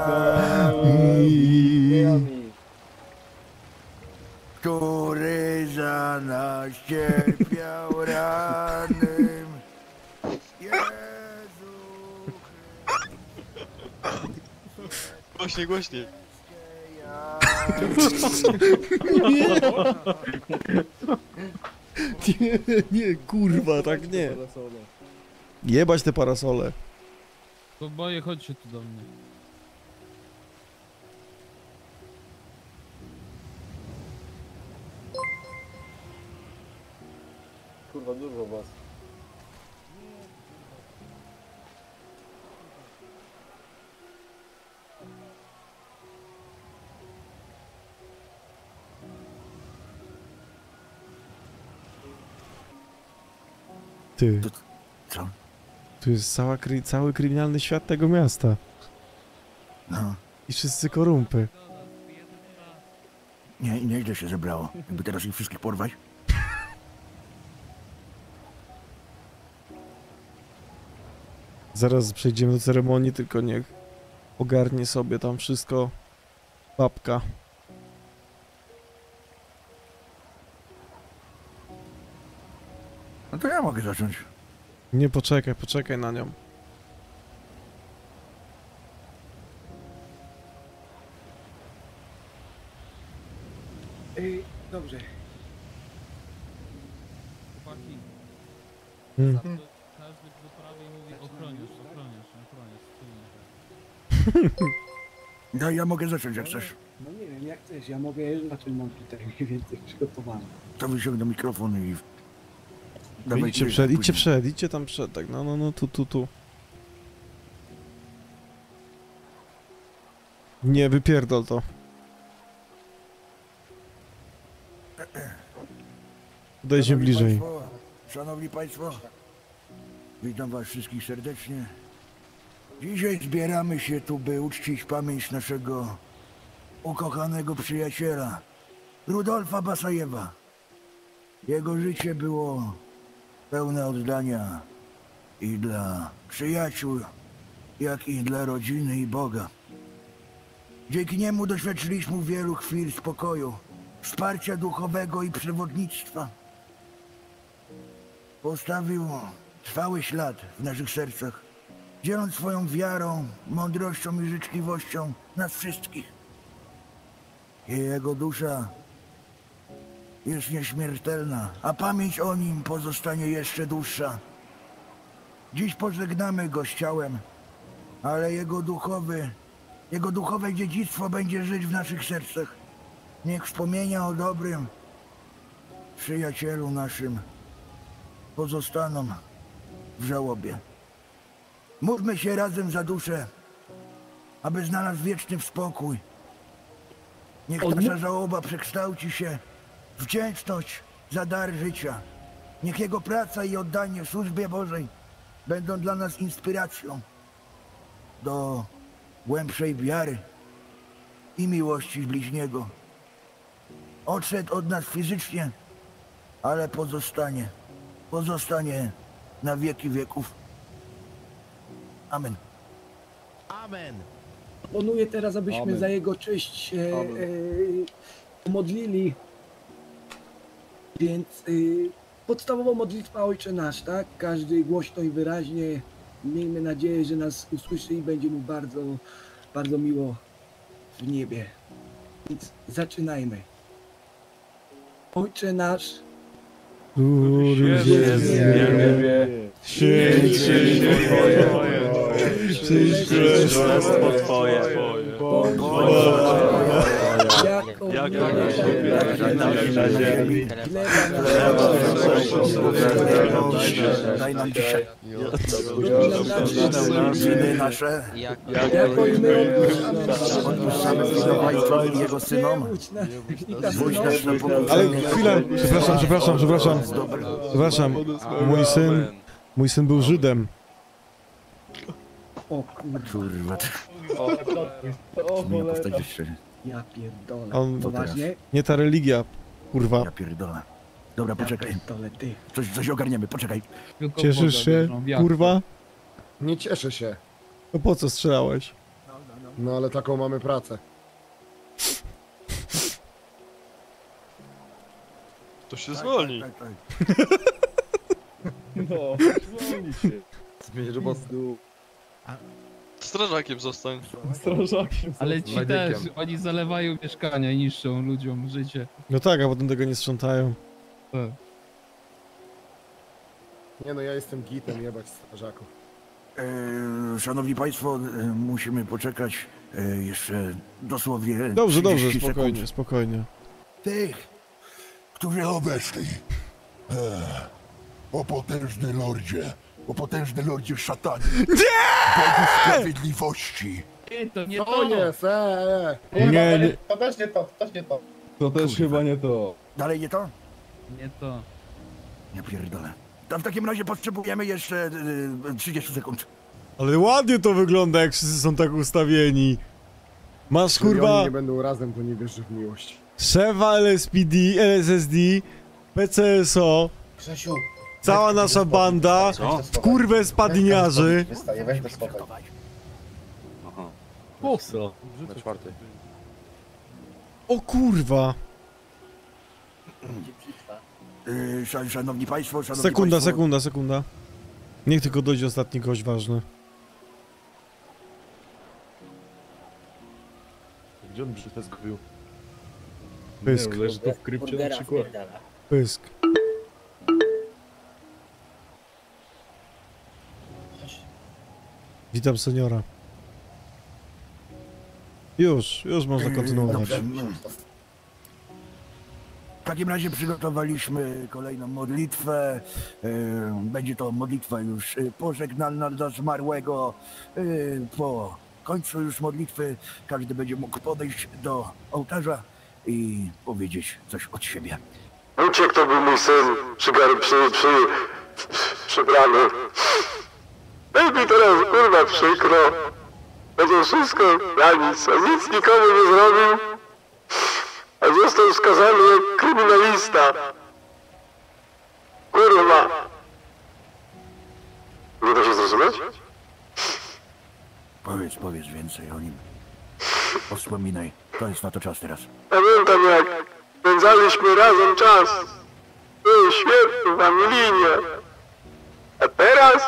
nami. Który za nas cierpiał rany, Jezu Głośniej, głośniej. Nie, nie, kurwa, tak nie. Jebać te parasole. Koboje, chodźcie tu do mnie. Kurwa, dużo was. Ty. Co? Tu jest cała, kry- cały kryminalny świat tego miasta. No. I wszyscy korumpy. Nie, nieźle się zebrało. Jakby teraz ich wszystkich porwać. Zaraz przejdziemy do ceremonii, tylko niech ogarnie sobie tam wszystko babka. No to ja mogę zacząć. Nie, poczekaj, poczekaj na nią. Ej, dobrze. Chłopaki. Hmm. Każdy do prawej mówi ochroniarz, ochroniarz, ochroniarz. No ja mogę zacząć jak chcesz. No nie wiem, jak chcesz, ja mogę zacząć, mam tutaj mniej więcej przygotowane. To wyciągnę mikrofon i... Idźcie przed, idźcie przed, idźcie tam przed, tak, no, no, no, tu, tu, tu. Nie, wypierdol to. Podejdźmy Szanowni bliżej. Państwo, Szanowni Państwo, witam Was wszystkich serdecznie. Dzisiaj zbieramy się tu, by uczcić pamięć naszego ukochanego przyjaciela, Rudolfa Basajewa. Jego życie było pełne oddania i dla przyjaciół, jak i dla rodziny i Boga. Dzięki niemu doświadczyliśmy wielu chwil spokoju, wsparcia duchowego i przewodnictwa. Postawił trwały ślad w naszych sercach, dzieląc swoją wiarą, mądrością i życzliwością nas wszystkich. Jego dusza jest nieśmiertelna, a pamięć o nim pozostanie jeszcze dłuższa. Dziś pożegnamy go z ciałem, ale jego duchowy, jego duchowe dziedzictwo będzie żyć w naszych sercach. Niech wspomnienia o dobrym przyjacielu naszym pozostaną w żałobie. Módlmy się razem za duszę, aby znalazł wieczny spokój. Niech nasza żałoba przekształci się w wdzięczność za dar życia. Niech jego praca i oddanie służbie Bożej będą dla nas inspiracją do głębszej wiary i miłości bliźniego. Odszedł od nas fizycznie, ale pozostanie. pozostanie na wieki wieków. Amen. Amen. Proponuję teraz, abyśmy Amen. za jego cześć się Amen. e, modlili. Więc y, podstawowa modlitwa Ojcze Nasz, tak? Każdy głośno i wyraźnie. Miejmy nadzieję, że nas usłyszy i będzie mu bardzo, bardzo miło w niebie. Więc zaczynajmy. Ojcze Nasz, który jest w niebie, święć się Twoje, przyjdź królestwo Twoje, bądź wola Twoja, jako na ziemi, na ziemi, chleba Daj nam dzisiaj. Winy nasze, jako i my odpuszczamy winowajcom i jego synom. Wódź nas na pokuszenie. Ale chwilę, przepraszam, przepraszam, przepraszam. Przepraszam, mój syn, mój syn był Żydem. O kurwa. Zmienia postać jeszcze. Ja pierdolę. On, Poważnie? nie ta religia, kurwa. Ja pierdolę. Dobra, poczekaj. Pierdolę, ty. Coś, coś ogarniemy, poczekaj. Cieszysz się, kurwa? Nie cieszę się. No po co strzelałeś? No ale taką mamy pracę. To się zwolni. Tak, tak, tak. No, zwolnij się. Zmień robotę. Strażakiem zostań. Strażakiem. Ale ci Medykiem. też, oni zalewają mieszkania i niszczą ludziom życie. No tak, a potem tego nie sprzątają. Tak. Nie no, ja jestem gitem, jebać strażaków. E, szanowni Państwo, e, musimy poczekać e, jeszcze dosłownie Dobrze, dobrze, trzydzieści spokojnie, sekund. spokojnie. Tych, którzy obeszli. Ech, o potężny lordzie, o potężny lordzie szatanie. Nie! Bogu sprawiedliwości. Nie, to nie Co to! jest, eee? Nie, nie. To też nie to, to też nie to. To też chyba nie to. Dalej nie to? Nie to. Nie pierdolę. To w takim razie potrzebujemy jeszcze e, trzydzieści sekund. Ale ładnie to wygląda, jak wszyscy są tak ustawieni. Masz, Jeżeli kurwa, oni nie będą razem, to nie wierzę w miłość. szefa L S P D, L S S D, P C S O, Grzesiu. cała nasza banda, kurwę spadniarzy. Wystaje, weź bez spokój. Po co? Na czwartej. O kurwa. E, szan, szanowni Państwo, szanowni Sekunda, państwo, sekunda, sekunda. Niech tylko dojdzie ostatni gość ważny. Gdzie on przy tesku był? Pysk. Nie, leży to w krypcie na przykład. Pysk. Witam seniora. Już, już można kontynuować. Dobrze. W takim razie przygotowaliśmy kolejną modlitwę. E, Będzie to modlitwa już e, pożegnalna dla zmarłego. E, Po końcu już modlitwy każdy będzie mógł podejść do ołtarza i powiedzieć coś od siebie. Uciekł to był mój syn, przygar, przy, przy, przybrany. No i mi teraz, kurwa, przykro. Będzie wszystko na nic, a nic nikomu nie zrobił. A został skazany jak kryminalista. Kurwa. Nie da się zrozumieć? Powiedz, powiedz więcej o nim. Wspominaj, to jest na to czas teraz. Pamiętam jak spędzaliśmy razem czas. Było świetnie, familijnie. A teraz?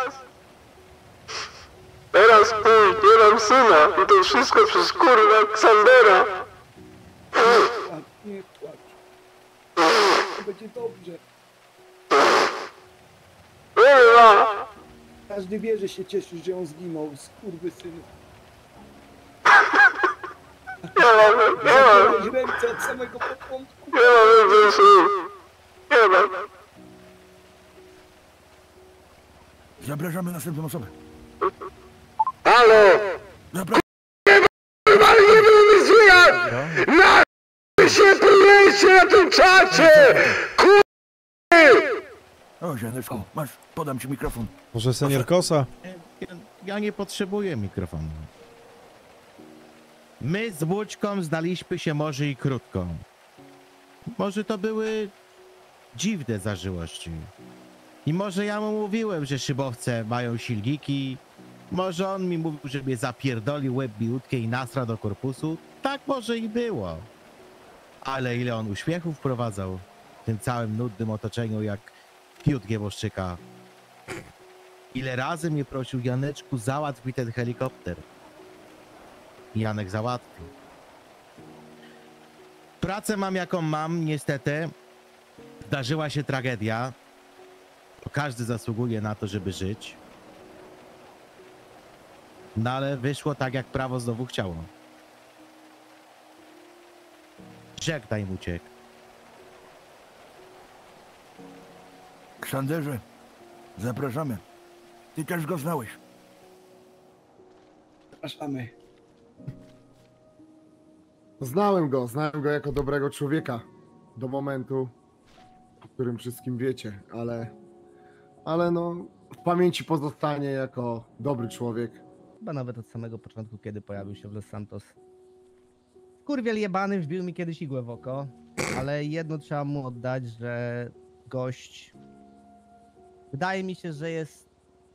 Teraz pójdź, nie mam syna. I to wszystko przez kurwa Ksandera. Nie płacz. To będzie dobrze. Kurwa. Każdy wie, że się cieszy, że on zginął, skurwysynu. Nie mam, nie mam. Zabrałeś ręce od samego początku. Nie mam więcej słów. Nie mam. Zapraszamy następną osobę. Halo! Zapra- Kurwa, nie wiem, zwijać! Na się plujecie na tym czacie! Kurwa! O, Zianeczku, masz, podam ci mikrofon. Może senior Kosa? Ja, ja nie potrzebuję mikrofonu. My z Łuczką zdaliśmy się może i krótko. Może to były dziwne zażyłości. I może ja mu mówiłem, że szybowce mają silniki, może on mi mówił, że mnie zapierdolił łeb biutkę i nasra do korpusu. Tak może i było. Ale ile on uśmiechów wprowadzał w tym całym nudnym otoczeniu jak piód nieboszczyka. Ile razy mnie prosił: Janeczku, załatw mi ten helikopter. I Janek załatwił. Pracę mam jaką mam, niestety. Zdarzyła się tragedia. Bo każdy zasługuje na to, żeby żyć. No ale wyszło tak, jak prawo znowu chciało. Żegnaj, Muciek. Ksanderze, zapraszamy. Ty też go znałeś. Zapraszamy. Znałem go, znałem go jako dobrego człowieka. Do momentu, o którym wszystkim wiecie, ale... Ale no, w pamięci pozostanie jako dobry człowiek. Chyba nawet od samego początku, kiedy pojawił się w Los Santos. Kurwiel jebany wbił mi kiedyś igłę w oko, ale jedno trzeba mu oddać, że gość... Wydaje mi się, że jest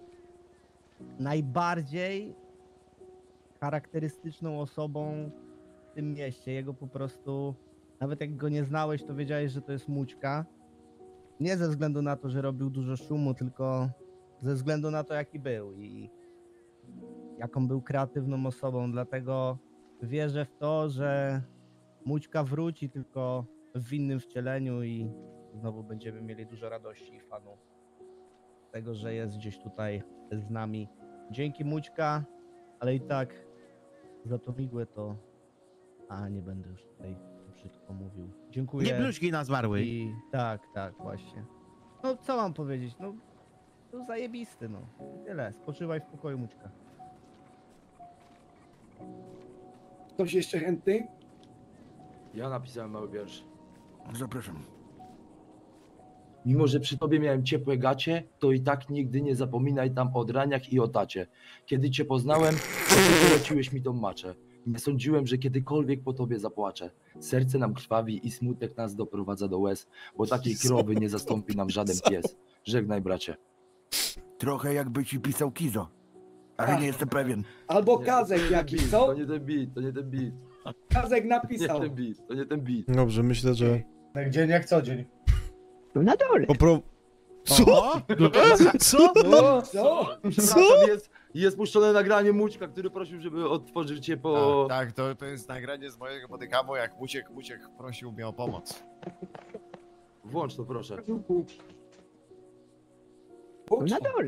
najbardziej charakterystyczną osobą w tym mieście. Jego po prostu, nawet jak go nie znałeś, to wiedziałeś, że to jest Mućka. Nie ze względu na to, że robił dużo szumu, tylko ze względu na to, jaki był i jaką był kreatywną osobą. Dlatego wierzę w to, że Mućka wróci, tylko w innym wcieleniu i znowu będziemy mieli dużo radości i fanu z tego, że jest gdzieś tutaj z nami. Dzięki, Mućka, ale i tak za tą migłę to... A, nie będę już tutaj brzydko mówił. Dziękuję. Nie bluźnij na zmarłych. I tak, tak, właśnie. No, co mam powiedzieć? No, to zajebisty, no. Tyle. Spoczywaj w pokoju, Mućka. Ktoś jeszcze chętny? Ja napisałem mały wiersz. Zapraszam. Mimo, że przy tobie miałem ciepłe gacie, to i tak nigdy nie zapominaj tam o draniach i o tacie. Kiedy cię poznałem, to ty poleciłeś mi tą maczę. Nie sądziłem, że kiedykolwiek po tobie zapłaczę. Serce nam krwawi i smutek nas doprowadza do łez, bo takiej krowy nie zastąpi nam żaden pies. Żegnaj, bracie. Trochę jakby ci pisał Kizo, ale nie jestem pewien. Albo Kazek jakiś, co? To nie ten beat, to nie ten beat. Kazek Nie napisał. ten beat, to nie ten beat. Dobrze, myślę, że... Jak dzień, jak co dzień. Na dole. Popro... Co? Co? No, co? Przepraszam, jest, jest puszczone nagranie Mućka, który prosił, żeby otworzyć cię po... Tak, tak, to, to jest nagranie z mojego bodykamu, jak Muciek, Muciek prosił mnie o pomoc. Włącz to, proszę. Na dole.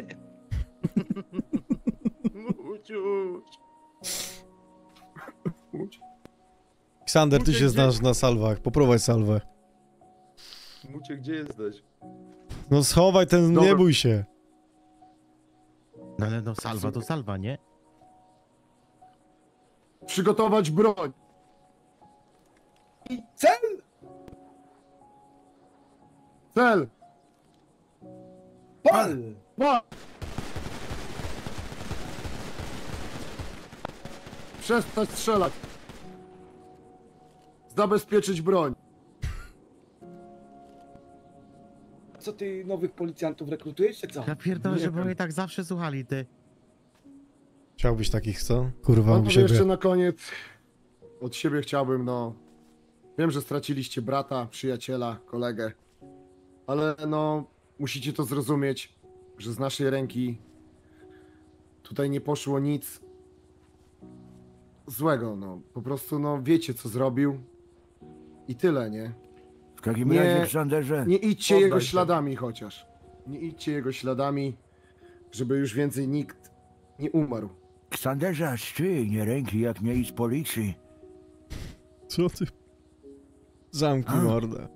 Muciuś. Ksander, ty Muciek, się gdzie- znasz na salwach, poprowadź salwę. Muciek, gdzie jesteś? No schowaj ten, nie Dobra. bój się. No ale no salwa to salwa, nie? Przygotować broń. I cel! Cel! Pal! Pal! Przestać strzelać. Zabezpieczyć broń. Co ty nowych policjantów rekrutujesz, czy co? Ja pierdolę, Nie żeby wiem. mnie tak zawsze słuchali, ty. Chciałbyś takich, co? Kurwa, No u to siebie. jeszcze na koniec od siebie chciałbym, no... Wiem, że straciliście brata, przyjaciela, kolegę. Ale no, musicie to zrozumieć, że z naszej ręki tutaj nie poszło nic złego, no. Po prostu, no, wiecie, co zrobił i tyle, nie? W takim razie, Ksanderze, Nie idźcie poddaj jego się. śladami chociaż. Nie idźcie jego śladami, żeby już więcej nikt nie umarł. Ksanderze, aż ty, nie ręki jak mieli z policji. Co ty? Zamknij A? mordę.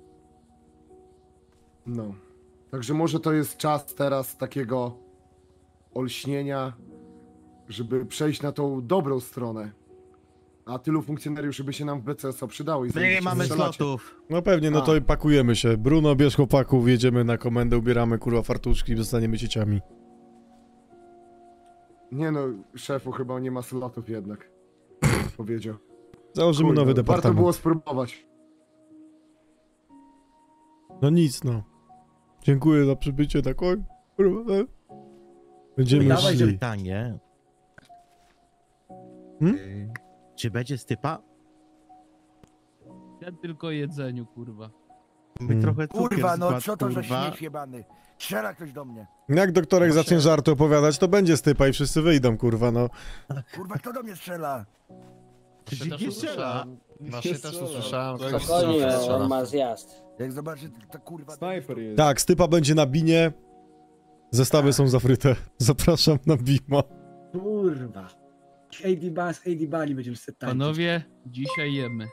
No. Także może to jest czas teraz takiego olśnienia, żeby przejść na tą dobrą stronę. A tylu funkcjonariuszy by się nam w B C S o przydało. I My nie zajebiście mamy strzelacie. slotów. No pewnie, no A. to pakujemy się. Bruno, bierz chłopaków, jedziemy na komendę, ubieramy kurwa fartuszki i zostaniemy cieciami. Nie no, szefu chyba nie ma slotów jednak. Powiedział. Założymy Kurde, nowy warto departament. było spróbować. No nic, no. Dziękuję za przybycie, tak oj. Kurwa, e. Będziemy Dawaj, szli. pytanie. Hmm? Y, Czy będzie stypa? Ja tylko jedzeniu, kurwa. My Hmm. trochę cukier Kurwa, no skład, co to za kurwa. śmiech jebany? Strzela ktoś do mnie. Jak doktorek zacznie żarty opowiadać, to będzie stypa i wszyscy wyjdą, kurwa, no. Kurwa, kto do mnie strzela? Nie strzela. Właśnie też usłyszałem. Spokojnie, on ma zjazd. Jak zobaczy, ta kurwa... Snajper jest. Tak, stypa będzie na binie. Zestawy są zafryte. Zapraszam na bima. Kurwa. A D Bas, A D Bali będziemy sobie tańczyć. Panowie, dzisiaj jemy.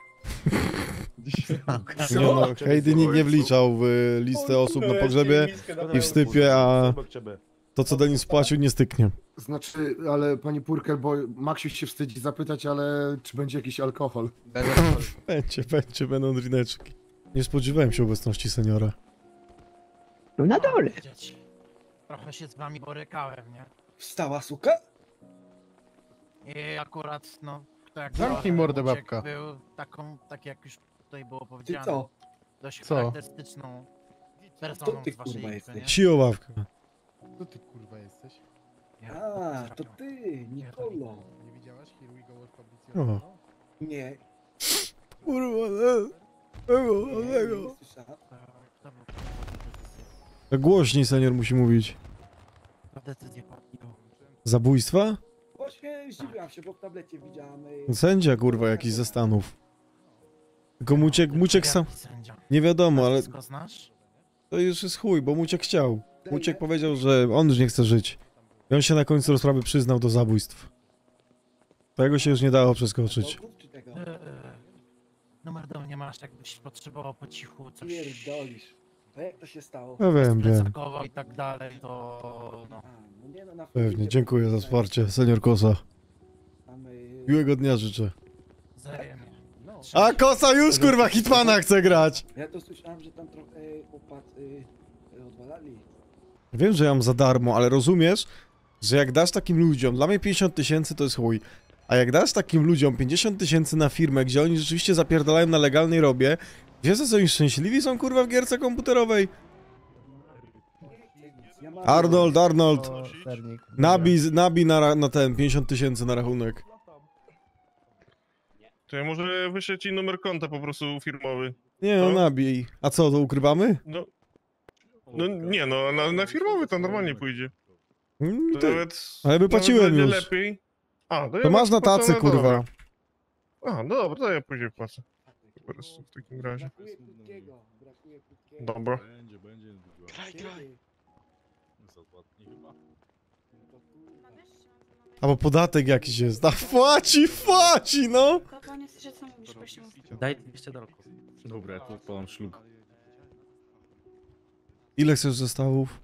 Nie no, Heidi nikt nie wliczał w y, listę osób na pogrzebie i w stypie, a to co Denis spłacił nie styknie. Znaczy, ale pani Purkel, bo Maksiu się wstydzi zapytać, ale czy będzie jakiś alkohol? Będzie, będzie, będą drineczki. Nie spodziewałem się obecności seniora. No na dole. Trochę się z wami borykałem, nie? Wstała suka? I akurat, no, kto jak Zamknij to, mordę, Uciek babka. Był taką, tak jak już tutaj było powiedziane, co? dość Co? charakterystyczną personą To ty, z waszej kurwa, ekipy, jesteś. nie? Siłowawka. Co ty kurwa jesteś? A, to ty, Nikolo. Nie widziałaś Here We Go od Fabrizio? O. Nie. Kurwa, tego, tego. Tak głośniej senior musi mówić. Decyzję podjął. Zabójstwa? Właśnie zdziwiłam się, bo w tablecie widziałam. y, Sędzia, kurwa, jakiś ze Stanów. Tylko Muciek, Muciek sam... Nie wiadomo, ale... Wszystko znasz? To już jest chuj, bo Muciek chciał. Muciek powiedział, że on już nie chce żyć. I on się na końcu rozprawy przyznał do zabójstw. Tego się już nie dało przeskoczyć. Eee, numer do mnie masz, jakbyś potrzebował po cichu coś... Pierdolisz. A jak to się stało? Ja wiem, wiem. Plecakowo i tak dalej, to... no. No nie no, na Pewnie, dziękuję za wsparcie, senior Kosa. Mamy... Miłego dnia życzę. Wzajemnie. A Kosa już, kurwa, Hitmana chce grać! Ja to słyszałem, że tam trochę opad... Y, y, odwalali. Wiem, że ja mam za darmo, ale rozumiesz, że jak dasz takim ludziom, dla mnie pięćdziesiąt tysięcy to jest chuj, a jak dasz takim ludziom pięćdziesiąt tysięcy na firmę, gdzie oni rzeczywiście zapierdalają na legalnej robie, wiesz, co oni szczęśliwi są, kurwa, w gierce komputerowej? Arnold, Arnold, nabij, nabij na, ra- na ten pięćdziesiąt tysięcy na rachunek. To ja może wyślę ci numer konta po prostu firmowy. Nie no, nabij. A co, to ukrywamy? No, no nie no, na, na firmowy to normalnie pójdzie. Mm, To ty- nawet, ale wypłaciłem nawet będzie już. lepiej. A, no To ja masz na wpłacone, tacy, kurwa. dobra. A, no dobra, to ja później płacę. Po prostu w takim razie. Dobra. Będzie, będzie niedługo. Graj, graj. Za dwa dni chyba. Albo podatek jakiś jest. A płaci, płaci, no! Daj dwieście dolków. Dobra, ja tu odpalam szlug. Ile chcesz zestawów?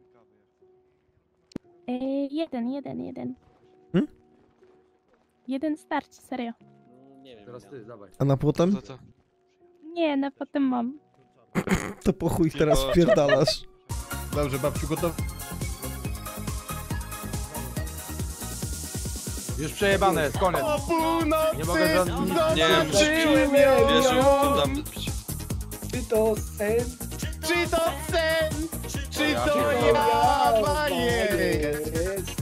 E, jeden, jeden, jeden. Hmm? Jeden starczy, serio. Teraz ty, dawaj. A na potem? Nie, no potem mam. To po chuj teraz wpierdalasz. Dobrze, babciu, gotowy? Już przejebane jest, koniec. O północy Nie mogę za nic. Nie wiem, zobaczyłem ją. Wiesz, co tam... Czy to sen? Czy to sen? Czy Ja to pierdolę. jawa jest?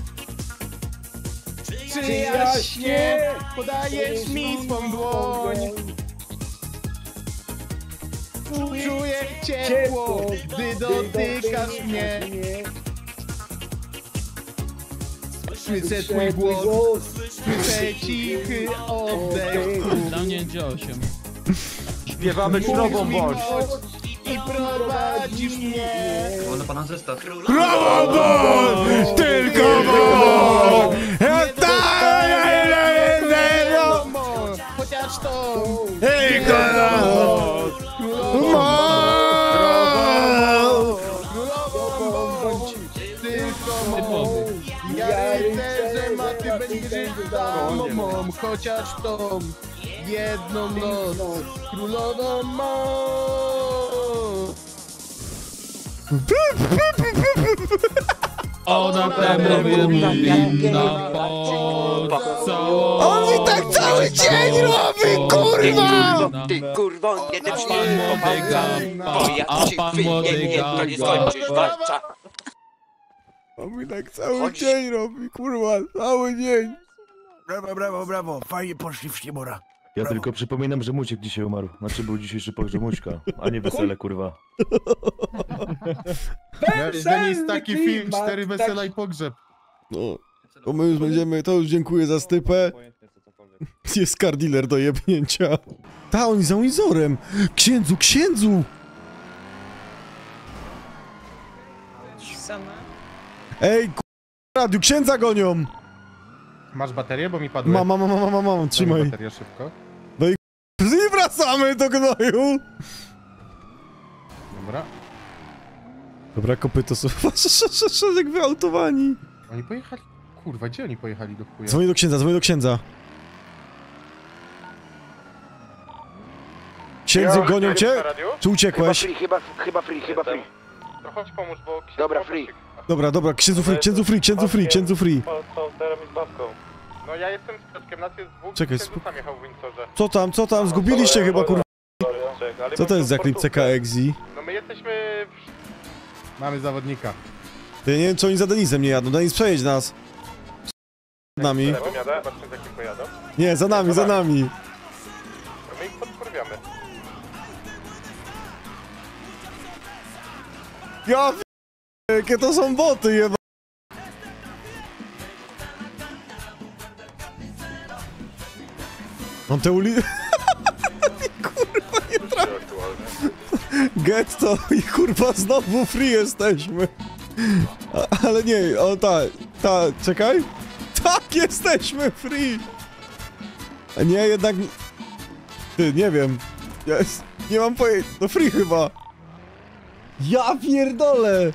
Czy Czy ja śnię? podajesz mi swą dłoń? Czuję ciepło, gdy dotykasz mnie. Słyszę twój głos, słyszę cichy oddech. Dla mnie będzie osiem. Śpiewamy ślubą bądź. I prowadzisz mnie. Wolno pana zestaw. Brawo! Tylko bo! Chociaż to... Hej, kolor! Ja rycerzem, a ty będziesz damą, chociaż tą jedną noc królową moc. Ona pewnie winna pod całą... On mi tak cały dzień robi, kurwa! kurwa! Ty kurwo, nie A pan młody gamba, a pan młody gamba. On mi tak cały dzień robi, kurwa, cały dzień. Brawo, brawo, brawo. Fajnie poszli w Śniemora. Ja tylko przypominam, że Muciek dzisiaj umarł. Znaczy był dzisiejszy pogrzeb Mućka, a nie wesele, kurwa. Jest taki film, cztery wesela i pogrzeb. No, to my już będziemy, to już dziękuję za stypę. Jest car dealer do jebnięcia. Ta, oni za unizorem. Księdzu, księdzu! Ej, k***, radiu, księdza gonią! Masz baterię, bo mi padły. Mam, mam, mam, mam, mam, trzymaj. Baterię szybko. No i k***, i wracamy do gnoju! Dobra. Dobra, kopyto są jak wyautowani. Oni pojechali... Kurwa, gdzie oni pojechali do chuja? Dzwonię do księdza, dzwonię do księdza. Księdzu, gonią cię? Czy uciekłeś? Chyba free, chyba, chyba free, chyba free. No chodź pomóż, bo... Dobra, free. Dobra, dobra, księdzu free, księdzu free, księdzu free, księdzu free. No ja jestem z Piotrkiem, nas jest dwóch, Czekaj, księdzu sam jechał w Windsorze. Co tam, co tam? Zgubiliście chyba, kurwa. Co to jest za klip C K Exi? No my jesteśmy... Mamy zawodnika. Ja nie wiem, czy oni za Denisem nie jadą. Denis, przejedź nas. Z nami. Zobaczmy, z jakim pojadą. Nie, za nami, za nami. No my ich podkurwiamy. Ja w... jakie to są boty, jeba. Mam te uli... kurwa, nie trafię. Getto i kurwa znowu free jesteśmy. A, ale nie, o tak, ta, czekaj. Tak, jesteśmy free. A nie, jednak... Ty, nie wiem. Ja jest, nie mam pojęcia, no free chyba. Ja pierdolę.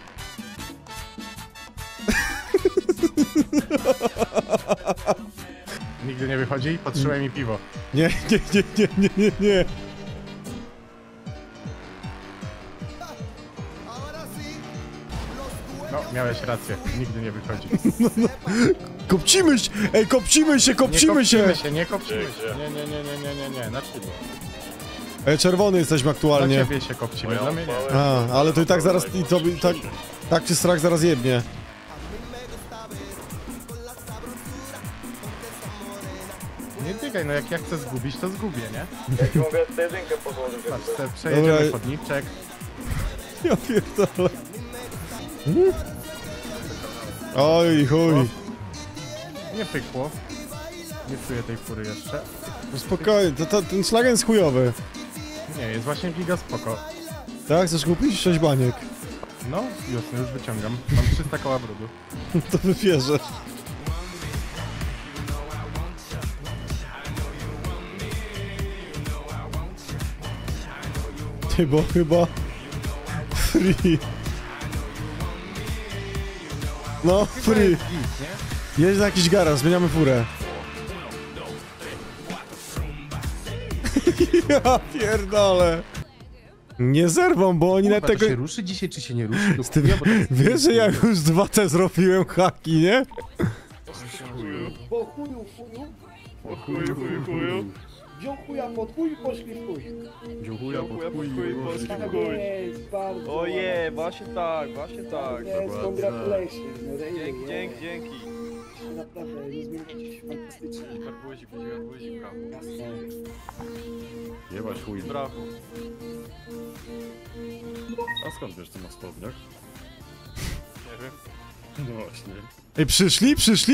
Nigdy nie wychodzi? Potrzymaj mi piwo. Nie, nie, nie, nie, nie, nie, nie. No, miałeś rację. Nigdy nie wychodzi. No, no. Kopcimy się! Ej, kopcimy się, kopcimy nie się! kopcimy się! Nie kopcimy się, nie, nie, nie, nie, nie, nie, nie, na szybko. Ej, czerwony jesteśmy aktualnie. Dla ciebie się kopcimy, dla mnie nie. A, ale to i tak zaraz, i to, i tak, tak czy strach zaraz jebnie. Nie dygaj, no jak ja chcę zgubić, to zgubię, nie? Jak mogę tę jedynkę podłożyć? Patrz, te przejedziemy Dobra. chodniczek. Ja pierdolę. Hmm? Oj, chuj. Nie pykło. Nie czuję tej fury jeszcze. No spokojnie, to, to, ten szlagen jest chujowy. Nie, jest właśnie giga spoko. Tak, chcesz kupić? sześć baniek. No, jasne, już wyciągam. Mam trzysta koła brudu. To wybierzesz. Ty, bo chyba... Free. No, free. Jedź na jakiś garaż, zmieniamy furę. Ja pierdolę. Nie zerwą, bo oni Kurwa, na tego... to się ruszy dzisiaj, czy się nie ruszy? Do Ty, chuja, bo to jest- wiesz, że ja już dwa te zrobiłem haki, nie? Po chuju, chuju. O chuju, chuju, chuju. Wziął chuja pod chuj i poszli w chuj. Wziął chuja pod chuj, poszli w Tak chuj. jest, bardzo Oje, ładnie. właśnie tak, właśnie tak. Jest, congratulations. No, thank Dzięki, you, dzięki, yeah. dzięki. Naprawdę, rozumiem się fantastycznie. Super buzik, buzik, buzik, brawo. Jasne. Jebać chuj. Brawo. A skąd wiesz, co ma spodniach? Nie wiem. No właśnie. Ej, przyszli? Przyszli?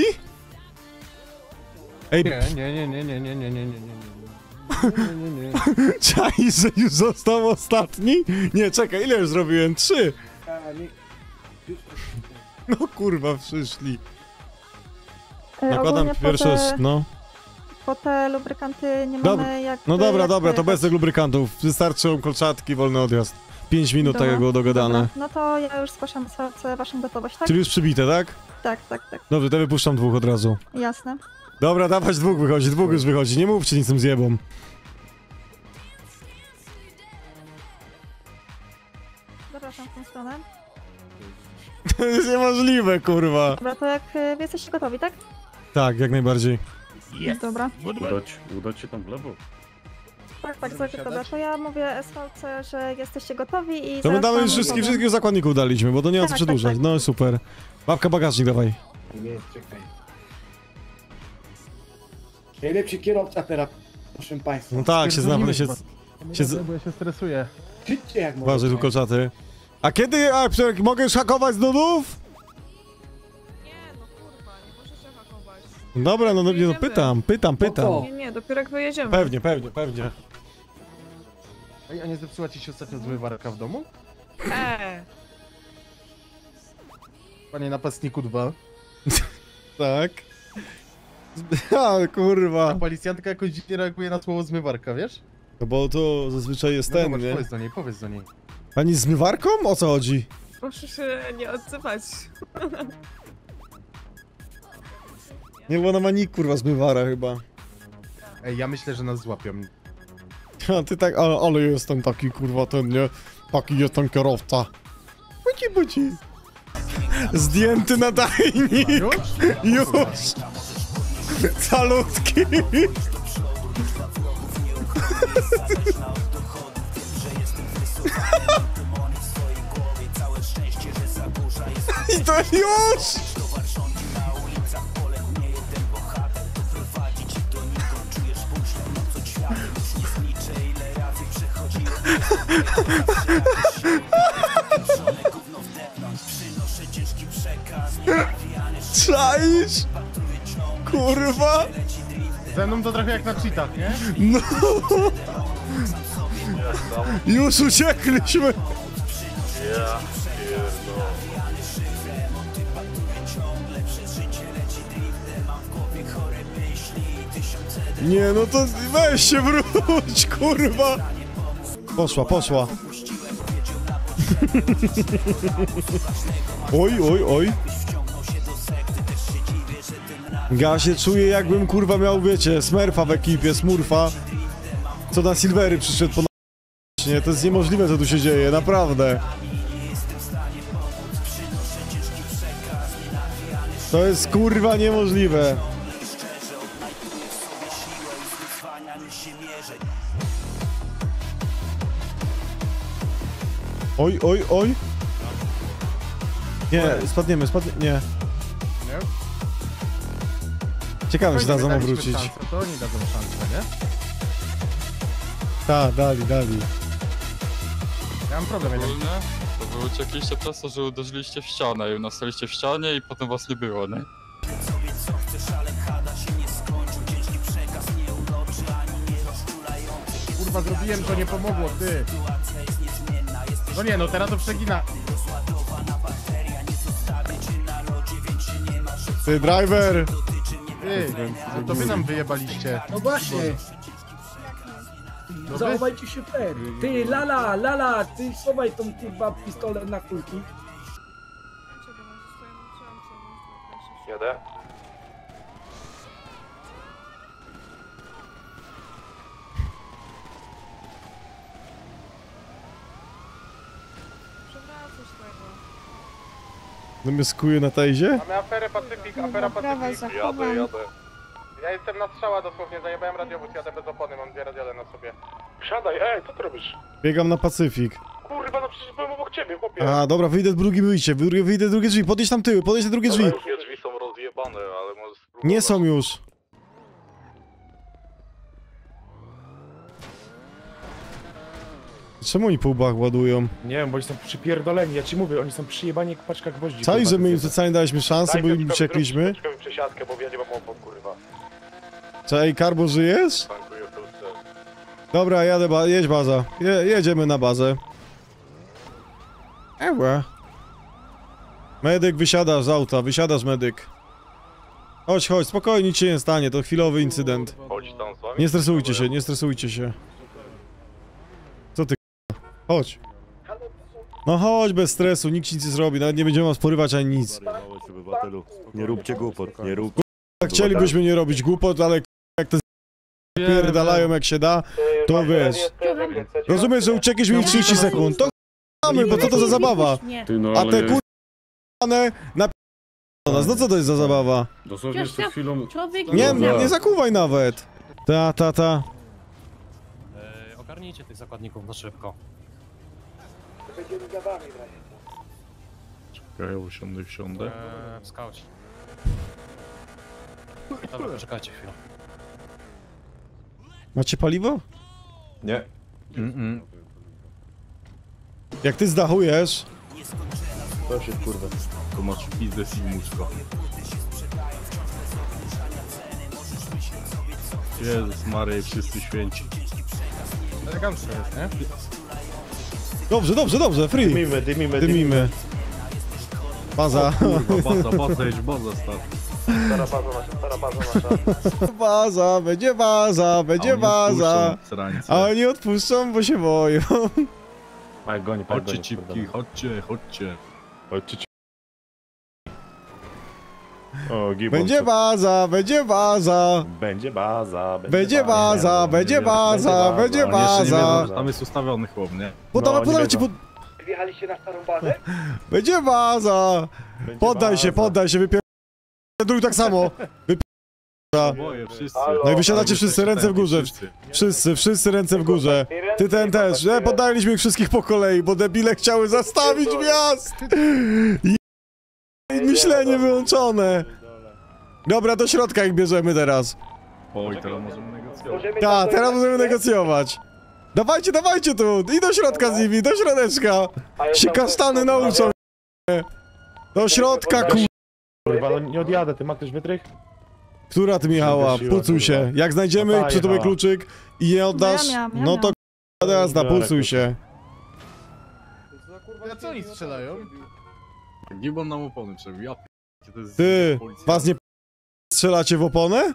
Ej, Nie, nie, nie, nie, nie, nie, nie, nie, nie, nie, nie, nie, nie. czai, że już został ostatni? Nie, czekaj, ile już zrobiłem? Trzy. A, nie. No kurwa, przyszli. E, Nakładam ogólnie po pierwsze, te- no. Po te lubrykanty nie Dobra, mamy jak. no dobra, jak dobra, to pojechać. bez lubrykantów. Wystarczą kolczatki, wolny odjazd. Pięć minut, tak Dobra, jak było dogadane. dobra. No to ja już zgłaszam sa- waszą gotowość, tak? Czyli już przybite, tak? Tak, tak, tak. Dobrze, to wypuszczam dwóch od razu. Jasne. Dobra, dawać dwóch wychodzi, dwóch już wychodzi. Nie mówcie nic tym zjebom. Zapraszam w tą stronę. To jest niemożliwe, kurwa. Dobra, to jak y, wy jesteście gotowi, tak? Tak, jak najbardziej. Dobra. Udać, udać się tam w lewo. Tak, tak, tak, dobra. To ja mówię S V C, że jesteście gotowi i To my zaraz damy wam już wszystkich, powiem. wszystkich zakładników daliśmy, bo to nie ma co Tak, przedłużać. tak, tak. No super. Babka, bagażnik dawaj. Nie, czekaj. Najlepszy kierowca teraz, proszę państwa. No tak, się znamy, się... się z... Bo ja się stresuję. Krzyczcie jak Uważaj, możecie. tylko czaty. A kiedy, a, Przemek, mogę już hakować z nudów? Dobra, no, no, no pytam, pytam, pytam. Nie, nie, dopiero jak wyjedziemy. Pewnie, pewnie, pewnie. Ej, a nie zepsuła ci się ostatnio zmywarka w domu? Eee. Panie napastniku dwa. Tak. A, kurwa. A policjantka jakoś dziwnie reaguje na słowo zmywarka, wiesz? No bo to zazwyczaj jest No ten, zobacz, nie? powiedz do niej, powiedz do niej. Pani z zmywarką? O co chodzi? Proszę się nie odzywać. Nie, bo ona ma nick, kurwa, zmywara chyba. Ej, ja myślę, że nas złapią. A ty tak, ale, ale jestem taki, kurwa, ten, nie? Taki jestem kierowca. Buci, buci. Zdjęty nadajnik. Już? Już. Calutki. I to już! Czaisz? Kurwa! Ze mną to trochę jak na cheatach, nie? No! Już uciekliśmy! Ja pierdolę. Nie, no to weź się wróć, kurwa! Poszła, poszła. Oj, oj, oj. Ja się czuję, jakbym, kurwa, miał, wiecie, Smurfa w ekipie, Smurfa, co na Silvery przyszedł po na... Nie, to jest niemożliwe, co tu się dzieje, naprawdę. To jest, kurwa, niemożliwe. Oj, oj, oj. Nie, spadniemy, spadniemy, nie. Nie? Ciekawe, czy dadzą Daliśmy wrócić. szansę, to oni dadzą szansę, nie? Tak, dali, dali. Ja mam problem jeden. Ogólnie to wy uciekliście przez to, że uderzyliście w ścianę i nastaliście w ścianie i potem was nie było, nie? Kurwa, zrobiłem, to nie pomogło, ty. No nie, no teraz to przegina. Ty, driver! Ty, no to wy nam wyjebaliście. No właśnie. No wy... Zachowajcie się fair. Ty, lala, lala, ty schowaj tą kurwa pistolet na kulki. Jadę. No mnie skuje na tajzie? Mamy aferę Pacyfik, afera Pacyfik. Jadę, jadę. Ja jestem na strzała dosłownie, zajebałem radiowóz, jadę bez opony, mam dwie radiole na sobie. Siadaj, ej, co ty robisz? Biegam na Pacyfik. Kurwa, no przecież byłem obok ciebie, chłopie. A, dobra, wyjdę w drugie wyjście, wyjdę wyjdę w drugie drzwi, podjedź tam tyły, podjedź na drugie drzwi. Drugie drzwi są rozjebane, ale możesz spróbować. Nie są już. Czemu oni po łbach ładują? Nie wiem, bo oni są przypierdoleni, ja ci mówię, oni są przyjebani jak paczka gwoździ. Cali, że my im kurwa. specjalnie daliśmy szansę, bo im uciekliśmy. Daj mi przesiadkę, bo ja nie mam opon, kurwa. Cześć, Karbo, żyjesz? Tankuję w Polsce. Dobra, jadę, ba jedź baza. Je jedziemy na bazę. Ewa. Medyk, wysiadasz z auta, wysiadasz, medyk. Chodź, chodź, spokojnie, nic się nie stanie, to chwilowy incydent. Chodź tam z wami. Nie stresujcie się, nie stresujcie się. Co ty, k***a? Chodź. No chodź, bez stresu, nikt ci nic nie zrobi, nawet nie będziemy was porywać ani nic. Nie róbcie głupot, nie rób. Tak chcielibyśmy nie robić głupot, ale k***a, jak te z***y pierdalają jak się da, to wiesz. Rozumiesz, że uciekliśmy mi trzydzieści sekund, to k***amy, bo co to za zabawa? Ty, no, A ale te jest- k***ane na nas, no co to jest za zabawa? Dosłownie przed chwilą... Nie, nie zakuwaj nawet. Ta, ta, ta. Ogarnijcie tych zakładników na szybko. Będziemy za wami w razie co. Czekaj, usiądę, wsiądę. Eee, w skaucie. Dobra, poczekajcie chwilę. Macie paliwo? Nie. Mm -mm. Jak ty zdachujesz? To się kurwa. To masz pizdę i muszko. Jezus Maria, wszyscy święci. Elegancko jest, nie? Dobrze, dobrze, dobrze, free. Dymimy, dymimy, Dymimy. Baza. Kurwa, baza, baza, jedź baza, stary. Stara baza nasza, stara baza nasza. Baza, będzie baza, będzie baza. A oni odpuszczą, bo się boją. Paj goni, paj Chodźcie goni, cipki, chodźcie, chodźcie. Chodźcie cipki. O, Gibbon, Będzie co- baza, będzie baza. Będzie baza, Będzie baza, będzie baza, będzie baza. Tam jest ustawiony chłop, nie? Podawaj, podawaj ci, pod... Wjechaliście na starą bazę? Będzie baza. Poddaj się, poddaj się, wypier... Drugi tak samo. Wypier... Boję, wszyscy. No i wysiadacie wszyscy, ręce w górze. Wszyscy. Wszyscy, wszyscy ręce w górze. Ty ten też. Nie, poddaliśmy ich wszystkich po kolei, bo debile chciały zastawić miast. I myślenie wyłączone. Dobra, do środka ich bierzemy teraz. Oj, teraz możemy negocjować. Tak, teraz możemy negocjować. Dawajcie, dawajcie tu. I do środka z nimi, do środeczka. Się kasztany nauczą. Do środka, ku... Kurwa, no nie odjadę, ty ma ktoś wytrych? Która ty, Michała? Pucuj się. Jak znajdziemy przy tobie kluczyk i nie oddasz, No ja miałam, ja no to teraz da, pucuj się. A co oni strzelają? Gibbon nam opony przebił, ja p***, to jest Ty, policja. was nie strzelacie w oponę?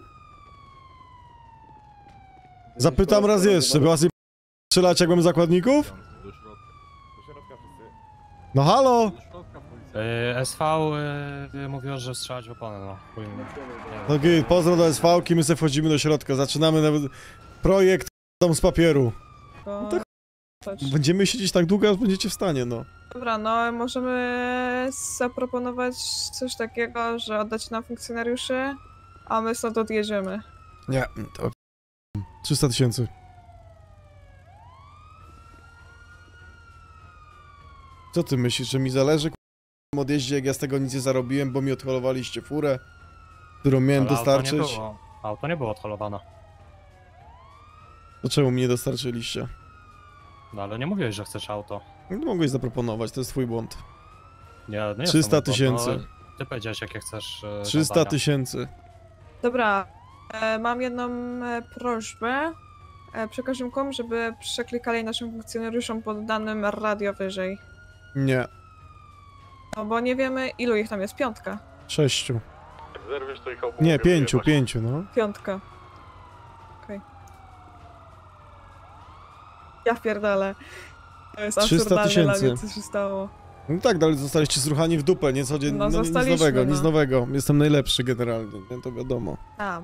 Zapytam raz jeszcze, by was nie strzelacie jak mamy zakładników? Do środka. Do środka wszyscy. No halo? Do środka policja. S V yy, mówiło, że strzelać w oponę, no. Powinno. No git, pozdro do S V-ki, my sobie wchodzimy do środka, zaczynamy nawet projekt dom z papieru. To... tak. Chodź. Będziemy siedzieć tak długo, aż będziecie w stanie, no. Dobra, no możemy zaproponować coś takiego, że oddać nam funkcjonariuszy, a my stąd odjedziemy. Nie, to... trzysta tysięcy. Co ty myślisz, że mi zależy k***a, w odjeździe, jak ja z tego nic nie zarobiłem, bo mi odholowaliście furę, którą miałem Ale auto nie dostarczyć? było. Auto nie było odholowane. To czemu mi nie dostarczyliście? No ale nie mówiłeś, że chcesz auto. No, mogłeś zaproponować, to jest twój błąd. Nie, nie jest trzysta to mój błąd, tysięcy. no, ty powiedziałeś, jakie chcesz e, trzysta żądania. tysięcy. Dobra, e, mam jedną e, prośbę. E, przekaż im kom, żeby przeklikali naszym funkcjonariuszom pod danym radio wyżej. Nie. No bo nie wiemy, ilu ich tam jest. Piątka. Sześciu. Zerwiesz to ich obu. Nie, pięciu, pięciu, no. Piątka. Ja pierdolę. To jest trzysta absurdalne dla mnie, tysięcy. co się stało. No tak, ale zostaliście zruchani w dupę, nie co dzień, No, no, nic zostaliśmy, nowego, nic no. nowego. Jestem najlepszy generalnie, nie? To wiadomo. A.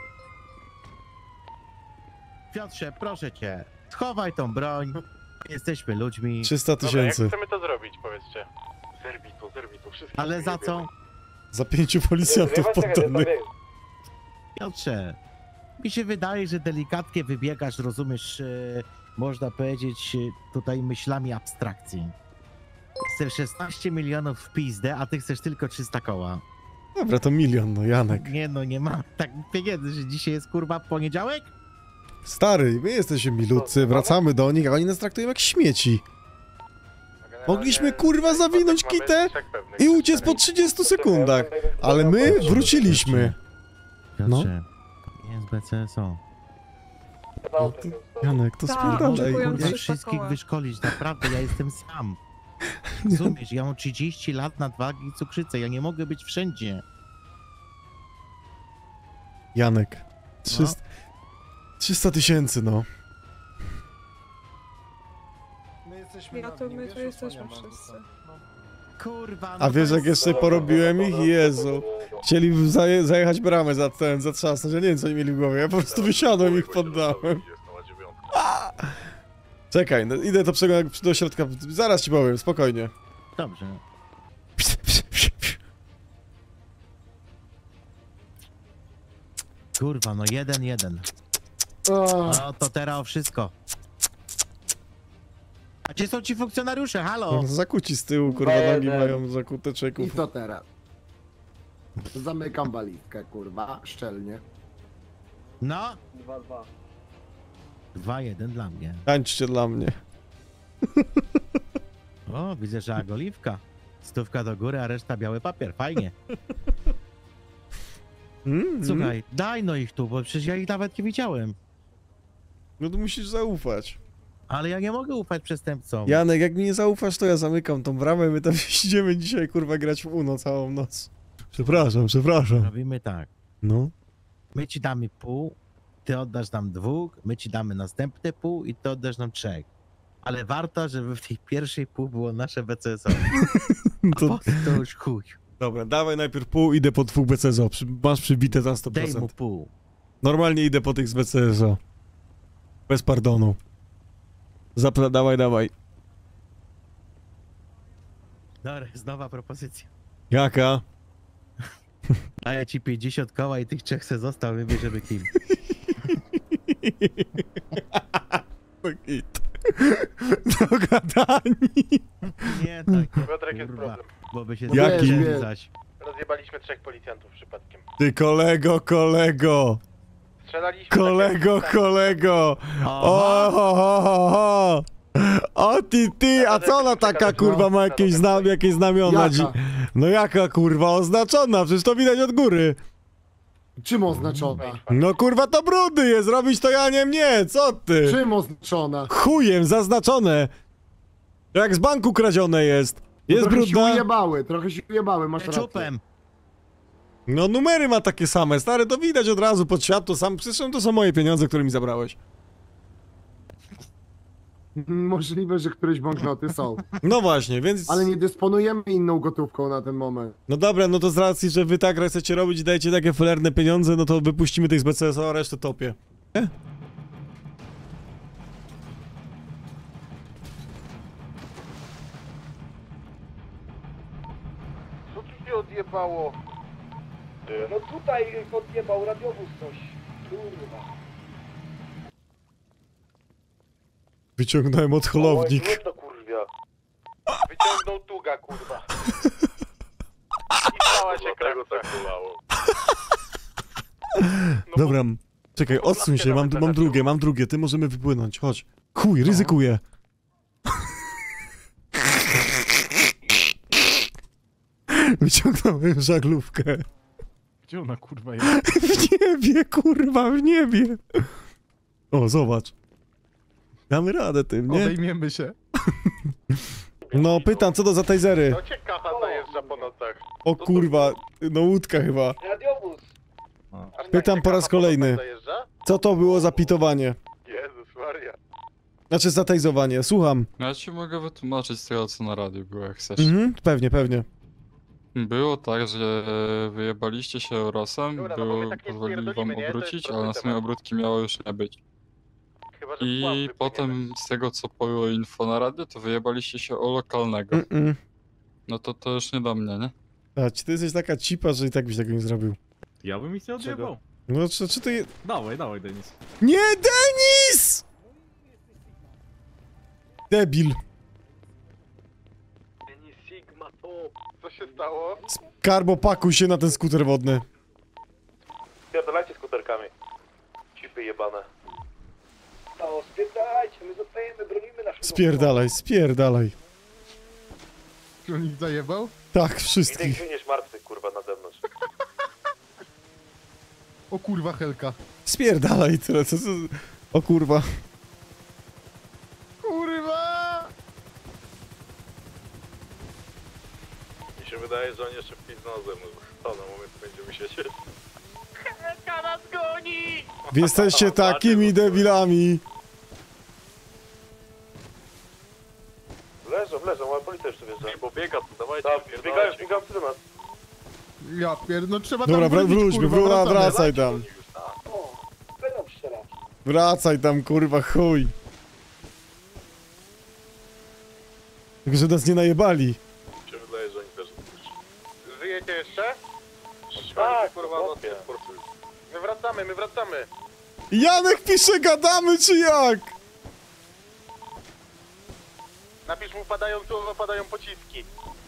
Piotrze, proszę cię, schowaj tą broń. Jesteśmy ludźmi. trzysta tysięcy. chcemy to zrobić, powiedzcie? Zerwij to, zerwij to, wszystko. Ale za co? Za pięciu policjantów poddanych. Piotrze, mi się wydaje, że delikatnie wybiegasz, rozumiesz, e, można powiedzieć, e, tutaj myślami abstrakcji. Chcesz szesnaście milionów w pizdę, a ty chcesz tylko trzysta koła. Dobra, to milion, no Janek. Nie no, nie ma tak pieniędzy, że dzisiaj jest kurwa poniedziałek? Stary, my jesteśmy milutcy, wracamy do nich, a oni nas traktują jak śmieci. Mogliśmy kurwa zawinąć kitę i uciec po trzydziestu sekundach, ale my wróciliśmy. No. Piotrze, jest B C S O. No to, Janek, to Tak, spierdalaj. oczekują Kurwa, trzysta wszystkich koła. wyszkolić, naprawdę, ja jestem sam. Rozumiesz, ja mam trzydzieści lat nadwagi i cukrzycę, ja nie mogę być wszędzie. Janek, trzysta trzysta tysięcy, no. Ja to my tu jesteśmy wszyscy. Kurwa, A wiesz jak jeszcze porobiłem ich? Jezu. Chcieli zaje zajechać bramę za ten, zatrzasnąć, ja nie wiem co oni mieli w głowie, ja po prostu wysiadłem i ich poddałem. A! Czekaj, no, idę to przeglądać do środka, zaraz ci powiem, spokojnie. Dobrze. Kurwa, no jeden, jeden. No to teraz o wszystko. A gdzie są ci funkcjonariusze, halo? Zakuci z tyłu, kurwa, nogi mają zakute I czeków. co teraz? Zamykam walizkę, kurwa, szczelnie. No. dwa dwa. dwa jeden dla mnie. Tańczcie dla mnie. O, widzę, że agoliwka. Stówka do góry, a reszta biały papier. Fajnie. Mm, Słuchaj, daj no ich tu, bo przecież ja ich nawet nie widziałem. No to musisz zaufać. Ale ja nie mogę ufać przestępcom. Janek, jak mi nie zaufasz, to ja zamykam tą bramę, my tam idziemy dzisiaj, kurwa, grać w Uno całą noc. Przepraszam, przepraszam. Robimy tak. No. My ci damy pół, ty oddasz nam dwóch, my ci damy następne pół i ty oddasz nam trzech. Ale warto, żeby w tej pierwszej pół było nasze B C S O. A To- potem to już chuj. Dobra, dawaj najpierw pół, idę po dwóch B C S O. Przy, masz przybite za sto Daj procent. mu pół. Normalnie idę po tych z B C S O. Bez pardonu. Zapla, dawaj, dawaj. Dobra, jest nowa propozycja. Jaka? A ja ci pięćdziesiąt koła i tych trzech se został, wybierzemy kim. Git. Dogadani. Nie tak. Piotrek, jest Kurwa, problem. bo by się Jaki? zgadzały zaś. Rozjebaliśmy trzech policjantów przypadkiem. Ty kolego, kolego. Strzelaliśmy... Kolego, kolego. O, ho, ho, ho, ho. O ty, ty, a co ona taka kurwa ma jakieś, znam, jakieś znamiona? Jaka? dzi- No jaka kurwa oznaczona, przecież to widać od góry. Czym oznaczona? No kurwa to brudy jest, robić to ja nie mnie, co ty? Czym oznaczona? Chujem, zaznaczone. Jak z banku kradzione jest. Jest trochę się brudna. ujebały, trochę się ujebały, masz rację. Czupem. No numery ma takie same, stary, to widać od razu pod światło sam. Przecież to są moje pieniądze, które mi zabrałeś. Możliwe, że któreś banknoty są. No właśnie, więc... Ale nie dysponujemy inną gotówką na ten moment. No dobra, no to z racji, że wy tak chcecie robić i dajecie takie felerne pieniądze, no to wypuścimy tych z B C S O, a resztę topię. Nie? Co tu się odjebało? No tutaj odjebał radiowóz coś. Kurwa. Wyciągnąłem odholownik. Oj, to kurwia. Wyciągnął tuga, kurwa. I cała się krakca. Dobra, czekaj, odsuń się, mam, mam drugie, mam drugie, ty możemy wypłynąć, chodź. Chuj, ryzykuję. Wyciągnąłem żaglówkę. Gdzie ona kurwa jest? W niebie, kurwa, w niebie. O, zobacz. Damy radę tym, nie? Odejmiemy się. No, pytam, co to za tasery? No cię kacha zajeżdża po nocach. O kurwa, no łódka chyba. Radiowóz. Pytam po raz kolejny. Co to było za pitowanie? Jezus Maria. Znaczy zatajzowanie, słucham. No ja ci mogę wytłumaczyć z tego, co na radiu było, jak chcesz. Mhm, pewnie, pewnie. Było tak, że wyjebaliście się Eurosem, Dobra, no bo my było, tak nie pozwolili wam spierdolimy, nie? To jest obrócić, prosty ale następnej temat. obrótki miało już nie być. Chyba, że I pułapy potem z tego, co było info na radiu, to wyjebaliście się o lokalnego. Mm-mm. No to to już nie do mnie, nie? A, czy ty jesteś taka cipa, że i tak byś tego nie zrobił? Ja bym ich nie odjebał. No, czy, czy ty... je- Dawaj, dawaj, Denis. Nie, Denis! Debil. Sigma to. Co się stało? Karbo, pakuj się na ten skuter wodny. Pierdolajcie skuterkami. Cipy jebane. No, spierdalajcie, my zostajemy, bronimy naszego... Spierdalaj, spierdalaj. On ich zajebał? Tak, Idę wszystkich. gwinieś martwy, kurwa, na zewnątrz. O kurwa, Helka. Spierdalaj tyle, co... co... O kurwa. Kurwa! Mi się wydaje, że oni jeszcze wpizną ze mną. To na moment będziemy siedzieć. Helka nas goni! Wy jesteście takimi debilami. Leżą, leżą, ale policja jeszcze wjeżdża. Bo biega tu, dawajcie. Tak, biegają, biegają przy nas. Ja pierd... no trzeba Dobra, tam wr- wrócić, wróćmy, kurwa, wró- wracamy. wracaj tam. O, będą strzelać. Wracaj tam, kurwa, chuj. Tylko, że nas nie najebali. Mi się wydaje, że oni też. Żyjecie jeszcze? Tak, kurwa, nocnie. My wracamy, my wracamy. Janek pisze, gadamy czy jak? Napisz mu, padają tu, opadają pociski.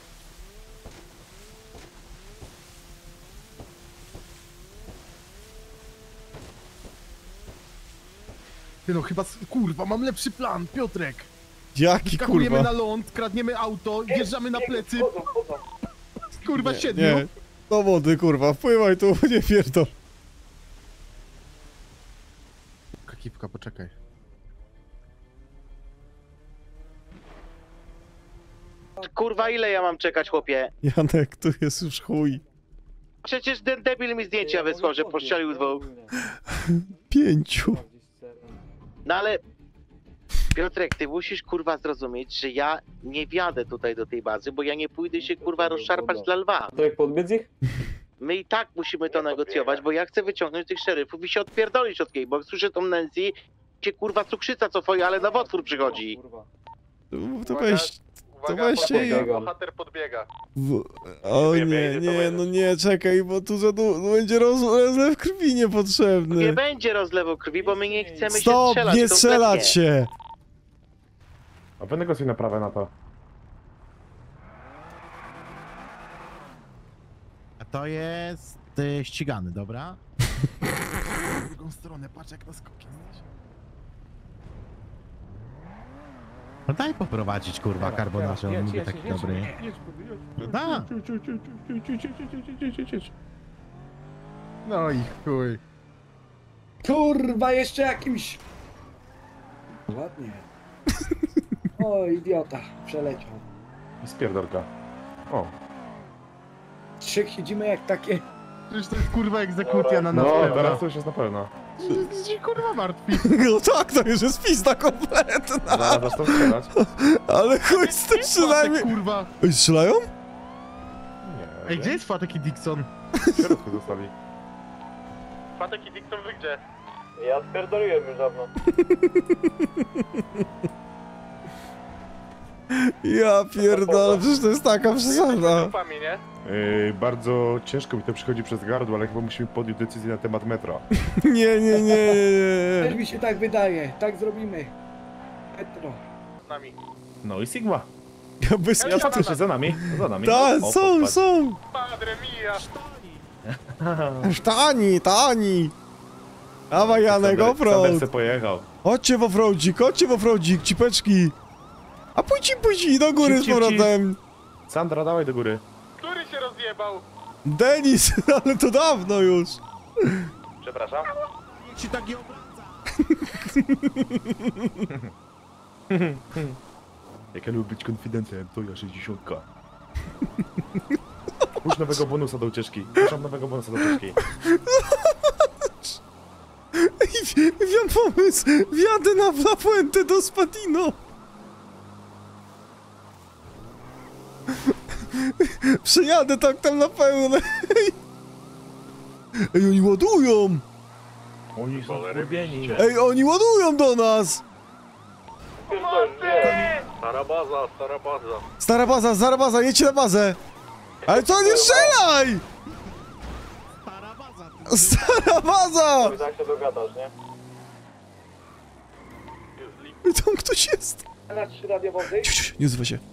Ty no chyba, s- kurwa, mam lepszy plan, Piotrek. Jaki Skakujemy kurwa? na ląd, kradniemy auto, wjeżdżamy na plecy. Kurwa, Nie, siedmiu. nie. Do wody kurwa, wpływaj tu, nie pierdol. Kakipka, poczekaj. Kurwa, ile ja mam czekać, chłopie? Janek, tu jest już chuj. Przecież ten debil mi zdjęcia wysłał, że postrzelił dwóch. Pięciu. No ale... Piotrek, ty musisz kurwa zrozumieć, że ja nie wjadę tutaj do tej bazy, bo ja nie pójdę się kurwa rozszarpać dla lwa. To jak podbiec ich? My i tak musimy to negocjować, bo ja chcę wyciągnąć tych szeryfów i się odpierdolić od niej, bo słyszę tą Nancy, cię kurwa cukrzyca cofaje, ale nowotwór przychodzi. To weź, to weźcie i... Bohater podbiega. W... O nie, nie, no nie, czekaj, bo tu za du... będzie roz... rozlew krwi Nie niepotrzebny. będzie rozlewu krwi, bo my nie chcemy się Stop, strzelać. nie strzelać kompletnie. się! A wynegocjuj naprawę na to. A to jest y, ścigany, dobra? W drugą stronę, patrz jak na skoki jesteś. No daj poprowadzić kurwa karbonarze, on mówi taki dobry. No da. No i chuj. Kurwa, jeszcze jakimś... Ładnie. O, idiota, przeleciał. Spierdolka. O. Trzech siedzimy jak takie... Przecież to jest kurwa egzekucja na nas No, pewna. teraz to już jest na pewno. Ci kurwa martwi. No tak, to już jest pizda kompletna. Zaraz zaczną strzelać. Ale chuj z tym przynajmniej... Kurwa. Ej, strzelają? Ej, gdzie jest Fatek i Dixon? W środku zostali. Fatek i Dixon, wy gdzie? Ja spierdoliłem już dawno. Ja pierdolę, przecież to jest taka przesada. Ufami, nie? Yy, bardzo ciężko mi to przychodzi przez gardło, ale chyba musimy podjąć decyzję na temat metra. Nie, nie, nie, nie, Też nie. mi się tak wydaje, tak zrobimy. Petro. Z nami. No i Sigma. Ja bez Ja patrzę, za nami, za nami. Tak, O, są, popatrz. są. Padre mia! Tani, tani. Dawaj Janek, Sander- offroad. Sander se pojechał. Chodźcie w offroadzik, chodźcie w offroadzik, cipeczki. A pójdź, pójdź, do góry Cip, z cip, powrotem. Sandra, dawaj do góry. Który się rozjebał? Denis, ale to dawno już. Przepraszam. Niech ci tak nie obraca. Jak ja lubię być konfidentem, to ja sześćdziesiątka. Puść nowego bonusa do ucieczki. Puszczam nowego bonusa do ucieczki. Ej, wiem pomysł, wjadę na La Fuente do Spadino. Przejadę tak tam na pełne. Ej, oni ładują. Oni są zgubieni. Ej, oni ładują do nas. Stara baza, stara baza. Stara baza, stara baza, jedźcie na bazę. Ale co, nie strzelaj! Stara baza! Tak się dogadasz, nie? I tam ktoś jest. Na trzy radiowozy. Ciu, ciu, nie odzywa się.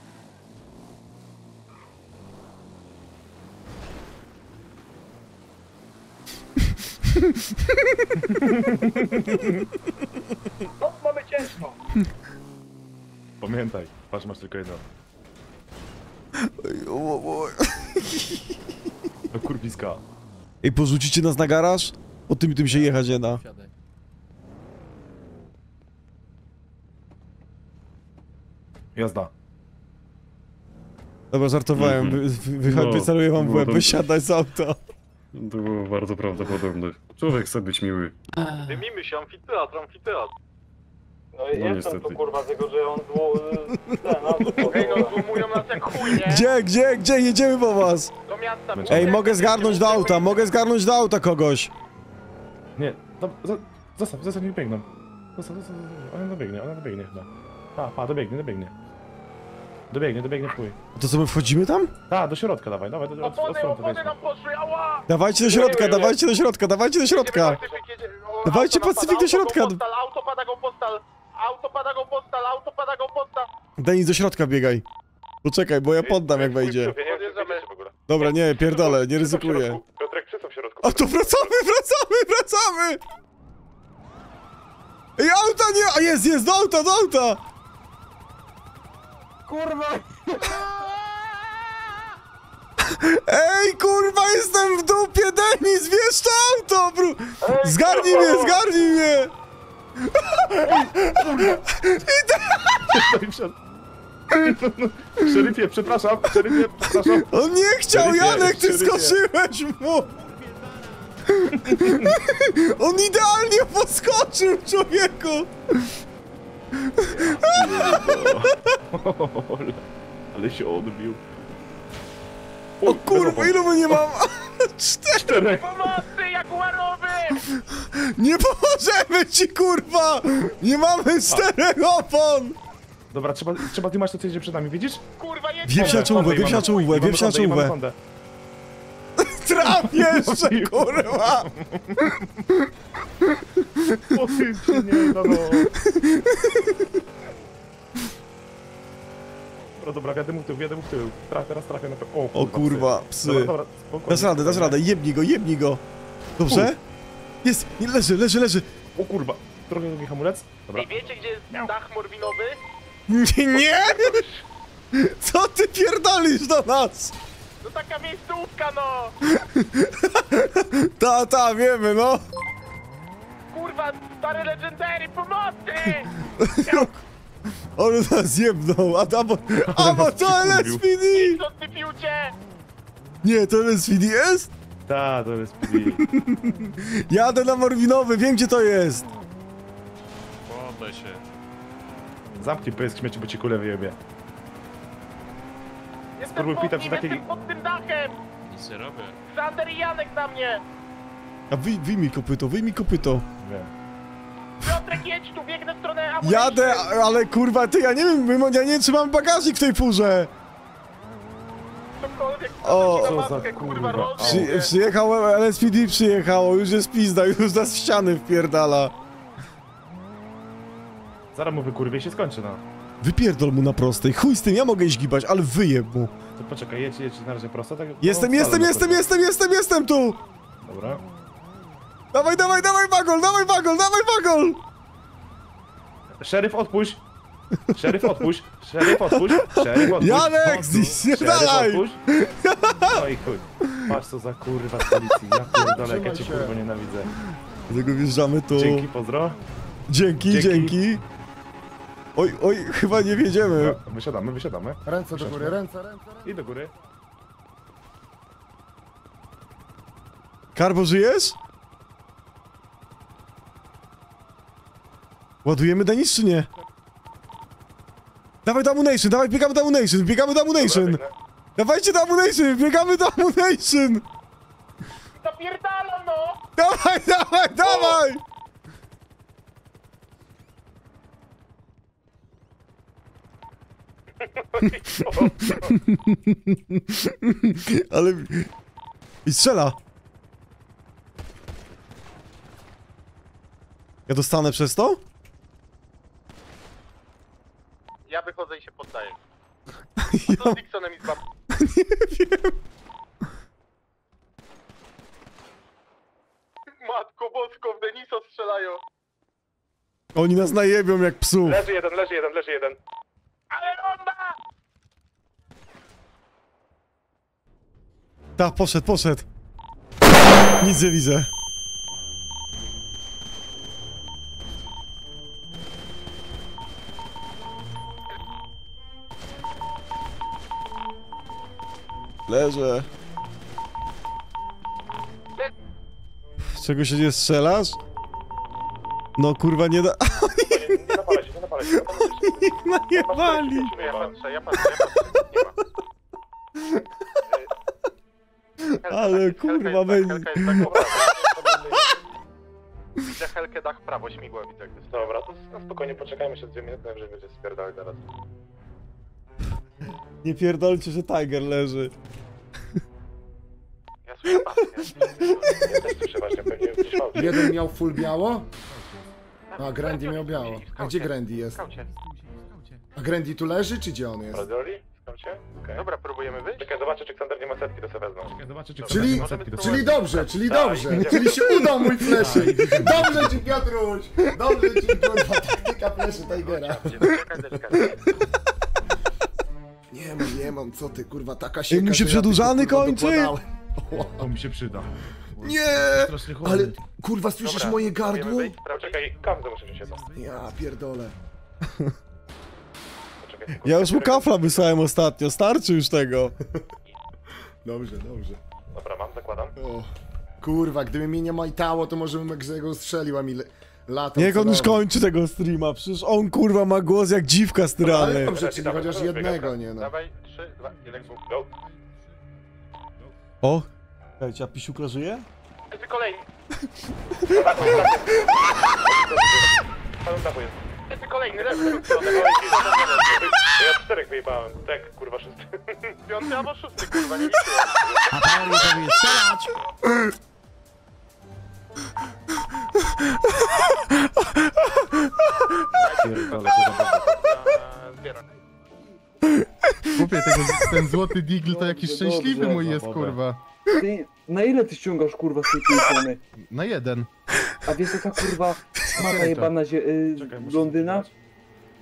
No, mamy ciężko. Pamiętaj, patrz, masz tylko jedno. Ej, o, o. Do kurwiska. Ej, porzucicie nas na garaż? O tym tym się jechać nie da. Jazda. Dobra, żartowałem, wy, wy, wy, No, wyceluję wam w było łeb, to- wysiadać z auta. To było bardzo prawdopodobne. Człowiek chce być miły. Dymimy się, amfiteatr, amfiteatr. No i No jestem tu niestety. kurwa tego, że on dwu... ten auto Ej, no zumują nas jak chuj, nie? Gdzie, gdzie, gdzie? Jedziemy po was. Do miasta. Ej, mogę zgarnąć do auta, mogę zgarnąć do auta kogoś. Nie, do, za, zostaw, zostaw, nie biegną. Zostaw, zostaw, zostaw. Ona dobiegnie, ona dobiegnie chyba. Pa, pa, dobiegnie, dobiegnie. Dobiegnie, dobiegnie w chuj. To co, my wchodzimy tam? Ta, do środka dawaj, dawaj, do, od, od Opony, frontu opony wejdźmy. nam poszły, ała! Dawajcie do środka, dawajcie do środka, dawajcie do środka. Dawajcie Pacyfik do środka. Autopad, go postal, Auto pada go postal, auto pada go postal. Denis, do środka biegaj. Poczekaj, bo ja poddam jak wejdzie. Dobra, nie, pierdolę, nie ryzykuję. Piotrek, przystaw w środku. A to wracamy, wracamy, wracamy! Ej, auta nie... A jest, jest, do auta, do auta! Kurwa! Ej, kurwa, jestem w dupie, Denis, wiesz to auto, bru... Zgarnij mnie, zgarnij mnie! Szeryfie, przepraszam, szeryfie, przepraszam. On nie chciał, Szeryfie, Janek, ty szeryfie. skoczyłeś mu! On idealnie podskoczył, człowieku! Ale się odbił. O kurwa, ilu my nie mam? Cztery! Czterech. Pomocy, jaguarowy! Nie pomożemy ci, kurwa! Nie mamy czterech opon! Dobra, trzeba, trzeba ty masz to, co jedzie przed nami, widzisz? Kurwa, jedź! Wieprz na czołówę, wieprz na czołówę, wieprz na czołówę. Traf jeszcze, kurwa! O ty, nie, no, no. Dobra, dobra, wiadę mu w tył, wiadę mu w tył. Traf, teraz trafię na to. O kurwa, O kurwa, psy. psy. Dobra, dobra, spokojnie, Dasz radę, dasz spokojnie. radę, jebnij go, jebnij go. Dobrze? Jest, nie, leży, leży, leży. O kurwa, trochę drugi hamulec. Dobra. I wiecie, gdzie jest dach morwinowy? Nie, nie! Co ty pierdolisz do nas? No taka miejscówka, no! Ta, ta, wiemy, no. Kurwa, stary Legendary, pomocy! On nas jebnął, a tam... A bo to L S P D! Co ty piłcie? Nie, to L S P D jest? Ta, to jest P D. Jadę na Morwinowy, wiem gdzie to jest. Poddaj się. Zamknij pysk, śmieci, bo ci kulę wyjebie. Jestem Spróbuj pod pita nim, przy takiej... jestem pod tym dachem! Nic nie robię. Sander i Janek na mnie! A wyj, wyjmij kopyto, wyjmij kopyto. Wiem. Piotrek, jedź tu, biegnę w stronę amunicji! Jadę, ale kurwa, ty, ja nie wiem, my- ja nie wiem czy mam bagażnik w tej furze. Cokolwiek, O, na co za maskę, kurwa, kurwa. rozumiem. Przy, przyjechał, L S P D przyjechało, już jest pizda, już nas w ściany wpierdala. Zaraz mu wykurwie i się skończy, no. Wypierdol mu na prostej, chuj z tym, ja mogę iść gibać, ale wyjeb mu. To poczekaj, jedź, jedź na razie prosto, tak? Jestem, no, jestem, wcale jestem, na jestem, jestem, jestem tu! prosto. Dobra. Dawaj, dawaj, dawaj bagol, dawaj bagol, dawaj bagol! Szeryf, odpuść! Szeryf, odpuść! Szeryf, odpuść! Szeryf, odpuść! Janek, nie dalej! odpuść! No i chuj. Patrz co za kurwa z policji, ja pierdolę, jak ja cię Trzymaj się. kurwa nienawidzę. Dlatego wjeżdżamy tu. Dzięki, pozdro. Dzięki, Dzięki. dzięki. Oj, oj, chyba nie wiedziemy. Dobra, wysiadamy, wysiadamy. Ręce do Usiądźmy. góry, ręce, ręce, ręce. I do góry. Karbo, żyjesz? Ładujemy Denis czy nie? Dawaj do Ammunition, dawaj, biegamy do Ammunition, biegamy do Ammunition! Dobra, biegnę. Dawajcie do Ammunition, biegamy do Ammunition! Zapierdalam, no! Dawaj, dawaj, dawaj! Ale... I strzela! Ja dostanę przez to? Ja wychodzę i się poddaję. Ja... Co z Dixonem i z Bab... Nie wiem. Matko bosko, w Denisa strzelają. Oni nas najebią jak psów. Leży jeden, leży jeden, leży jeden. Ale ronda! Tak, poszedł, poszedł. Nic nie widzę. Leżę. Czego się nie strzelasz? No kurwa nie da... Nie, nie napalaj się, nie napalaj się. Oni ich najebali. Ja patrzę, ja patrzę, ja patrzę. Nie ma. Ale kurwa będzie... Helka jest tak po prawo. Widzę Helkę, dach w prawo, śmigło widzę. jak jest. Dobra, to no, spokojnie poczekajmy się dwie minuty, że będzie spierdalać zaraz. Nie pierdolcie, że Tiger leży. Ja słyszę pas, nie? Ja też słyszę właśnie, pewnie gdzieś małpie. Jeden miał full biało? A Grandy miał biało. A gdzie Grandy jest? Skaucie. A Grandy tu leży, czy gdzie on jest? Radioli? Skaucie? Okej. Dobra, próbujemy wyjść? Czekaj, zobaczę, czy Ksander nie ma setki, to sobie wezmę. Czekaj, zobaczę, czy Czyli, czyli dobrze, czyli Tak, dobrze, idziemy. czyli się udał mój fleszyk. Dobrze ci, Piotruś, dobrze ci, kurwa, taktyka fleszy Tigera. Nie mam, nie mam, co ty, kurwa, taka się... Ej, mu się przedłużany kończy? To mi się przyda. Nie, Strasznie chłodny. ale kurwa, słyszysz Dobra, moje próbujemy gardło? wyjść? Czekaj, kawę muszę wziąć jedną. Ja pierdolę. Ja już mu kafla wysłałem ostatnio, starczy już tego. Dobrze, dobrze. Dobra, mam, zakładam. O, kurwa, gdyby mnie nie majtało, to może bym go strzelił, a mi le- latał. Niech on już cudownie. kończy tego streama, przecież on kurwa ma głos jak dziwka Ale styralny. dobrze, czyli chociaż jednego, nie no. Dawaj, trzy, dwa, jeden, go. O! Słuchajcie, a Pisiukla żyje? Ty kolejny. Pan dachu jest. Ty kolejny, raz. Ja czterech wyjebałem. Tak, kurwa, szósty. Piąty albo szósty, kurwa, nie liczyłem. A Paweł powinien strzelać! Chłopie, tego, ten złoty digl to jakiś szczęśliwy mój jest, kurwa. Ty, na ile ty ściągasz, kurwa, z tej pięciony? Na jeden. A wiesz, jaka kurwa mapa jebana zie- y, Londyna?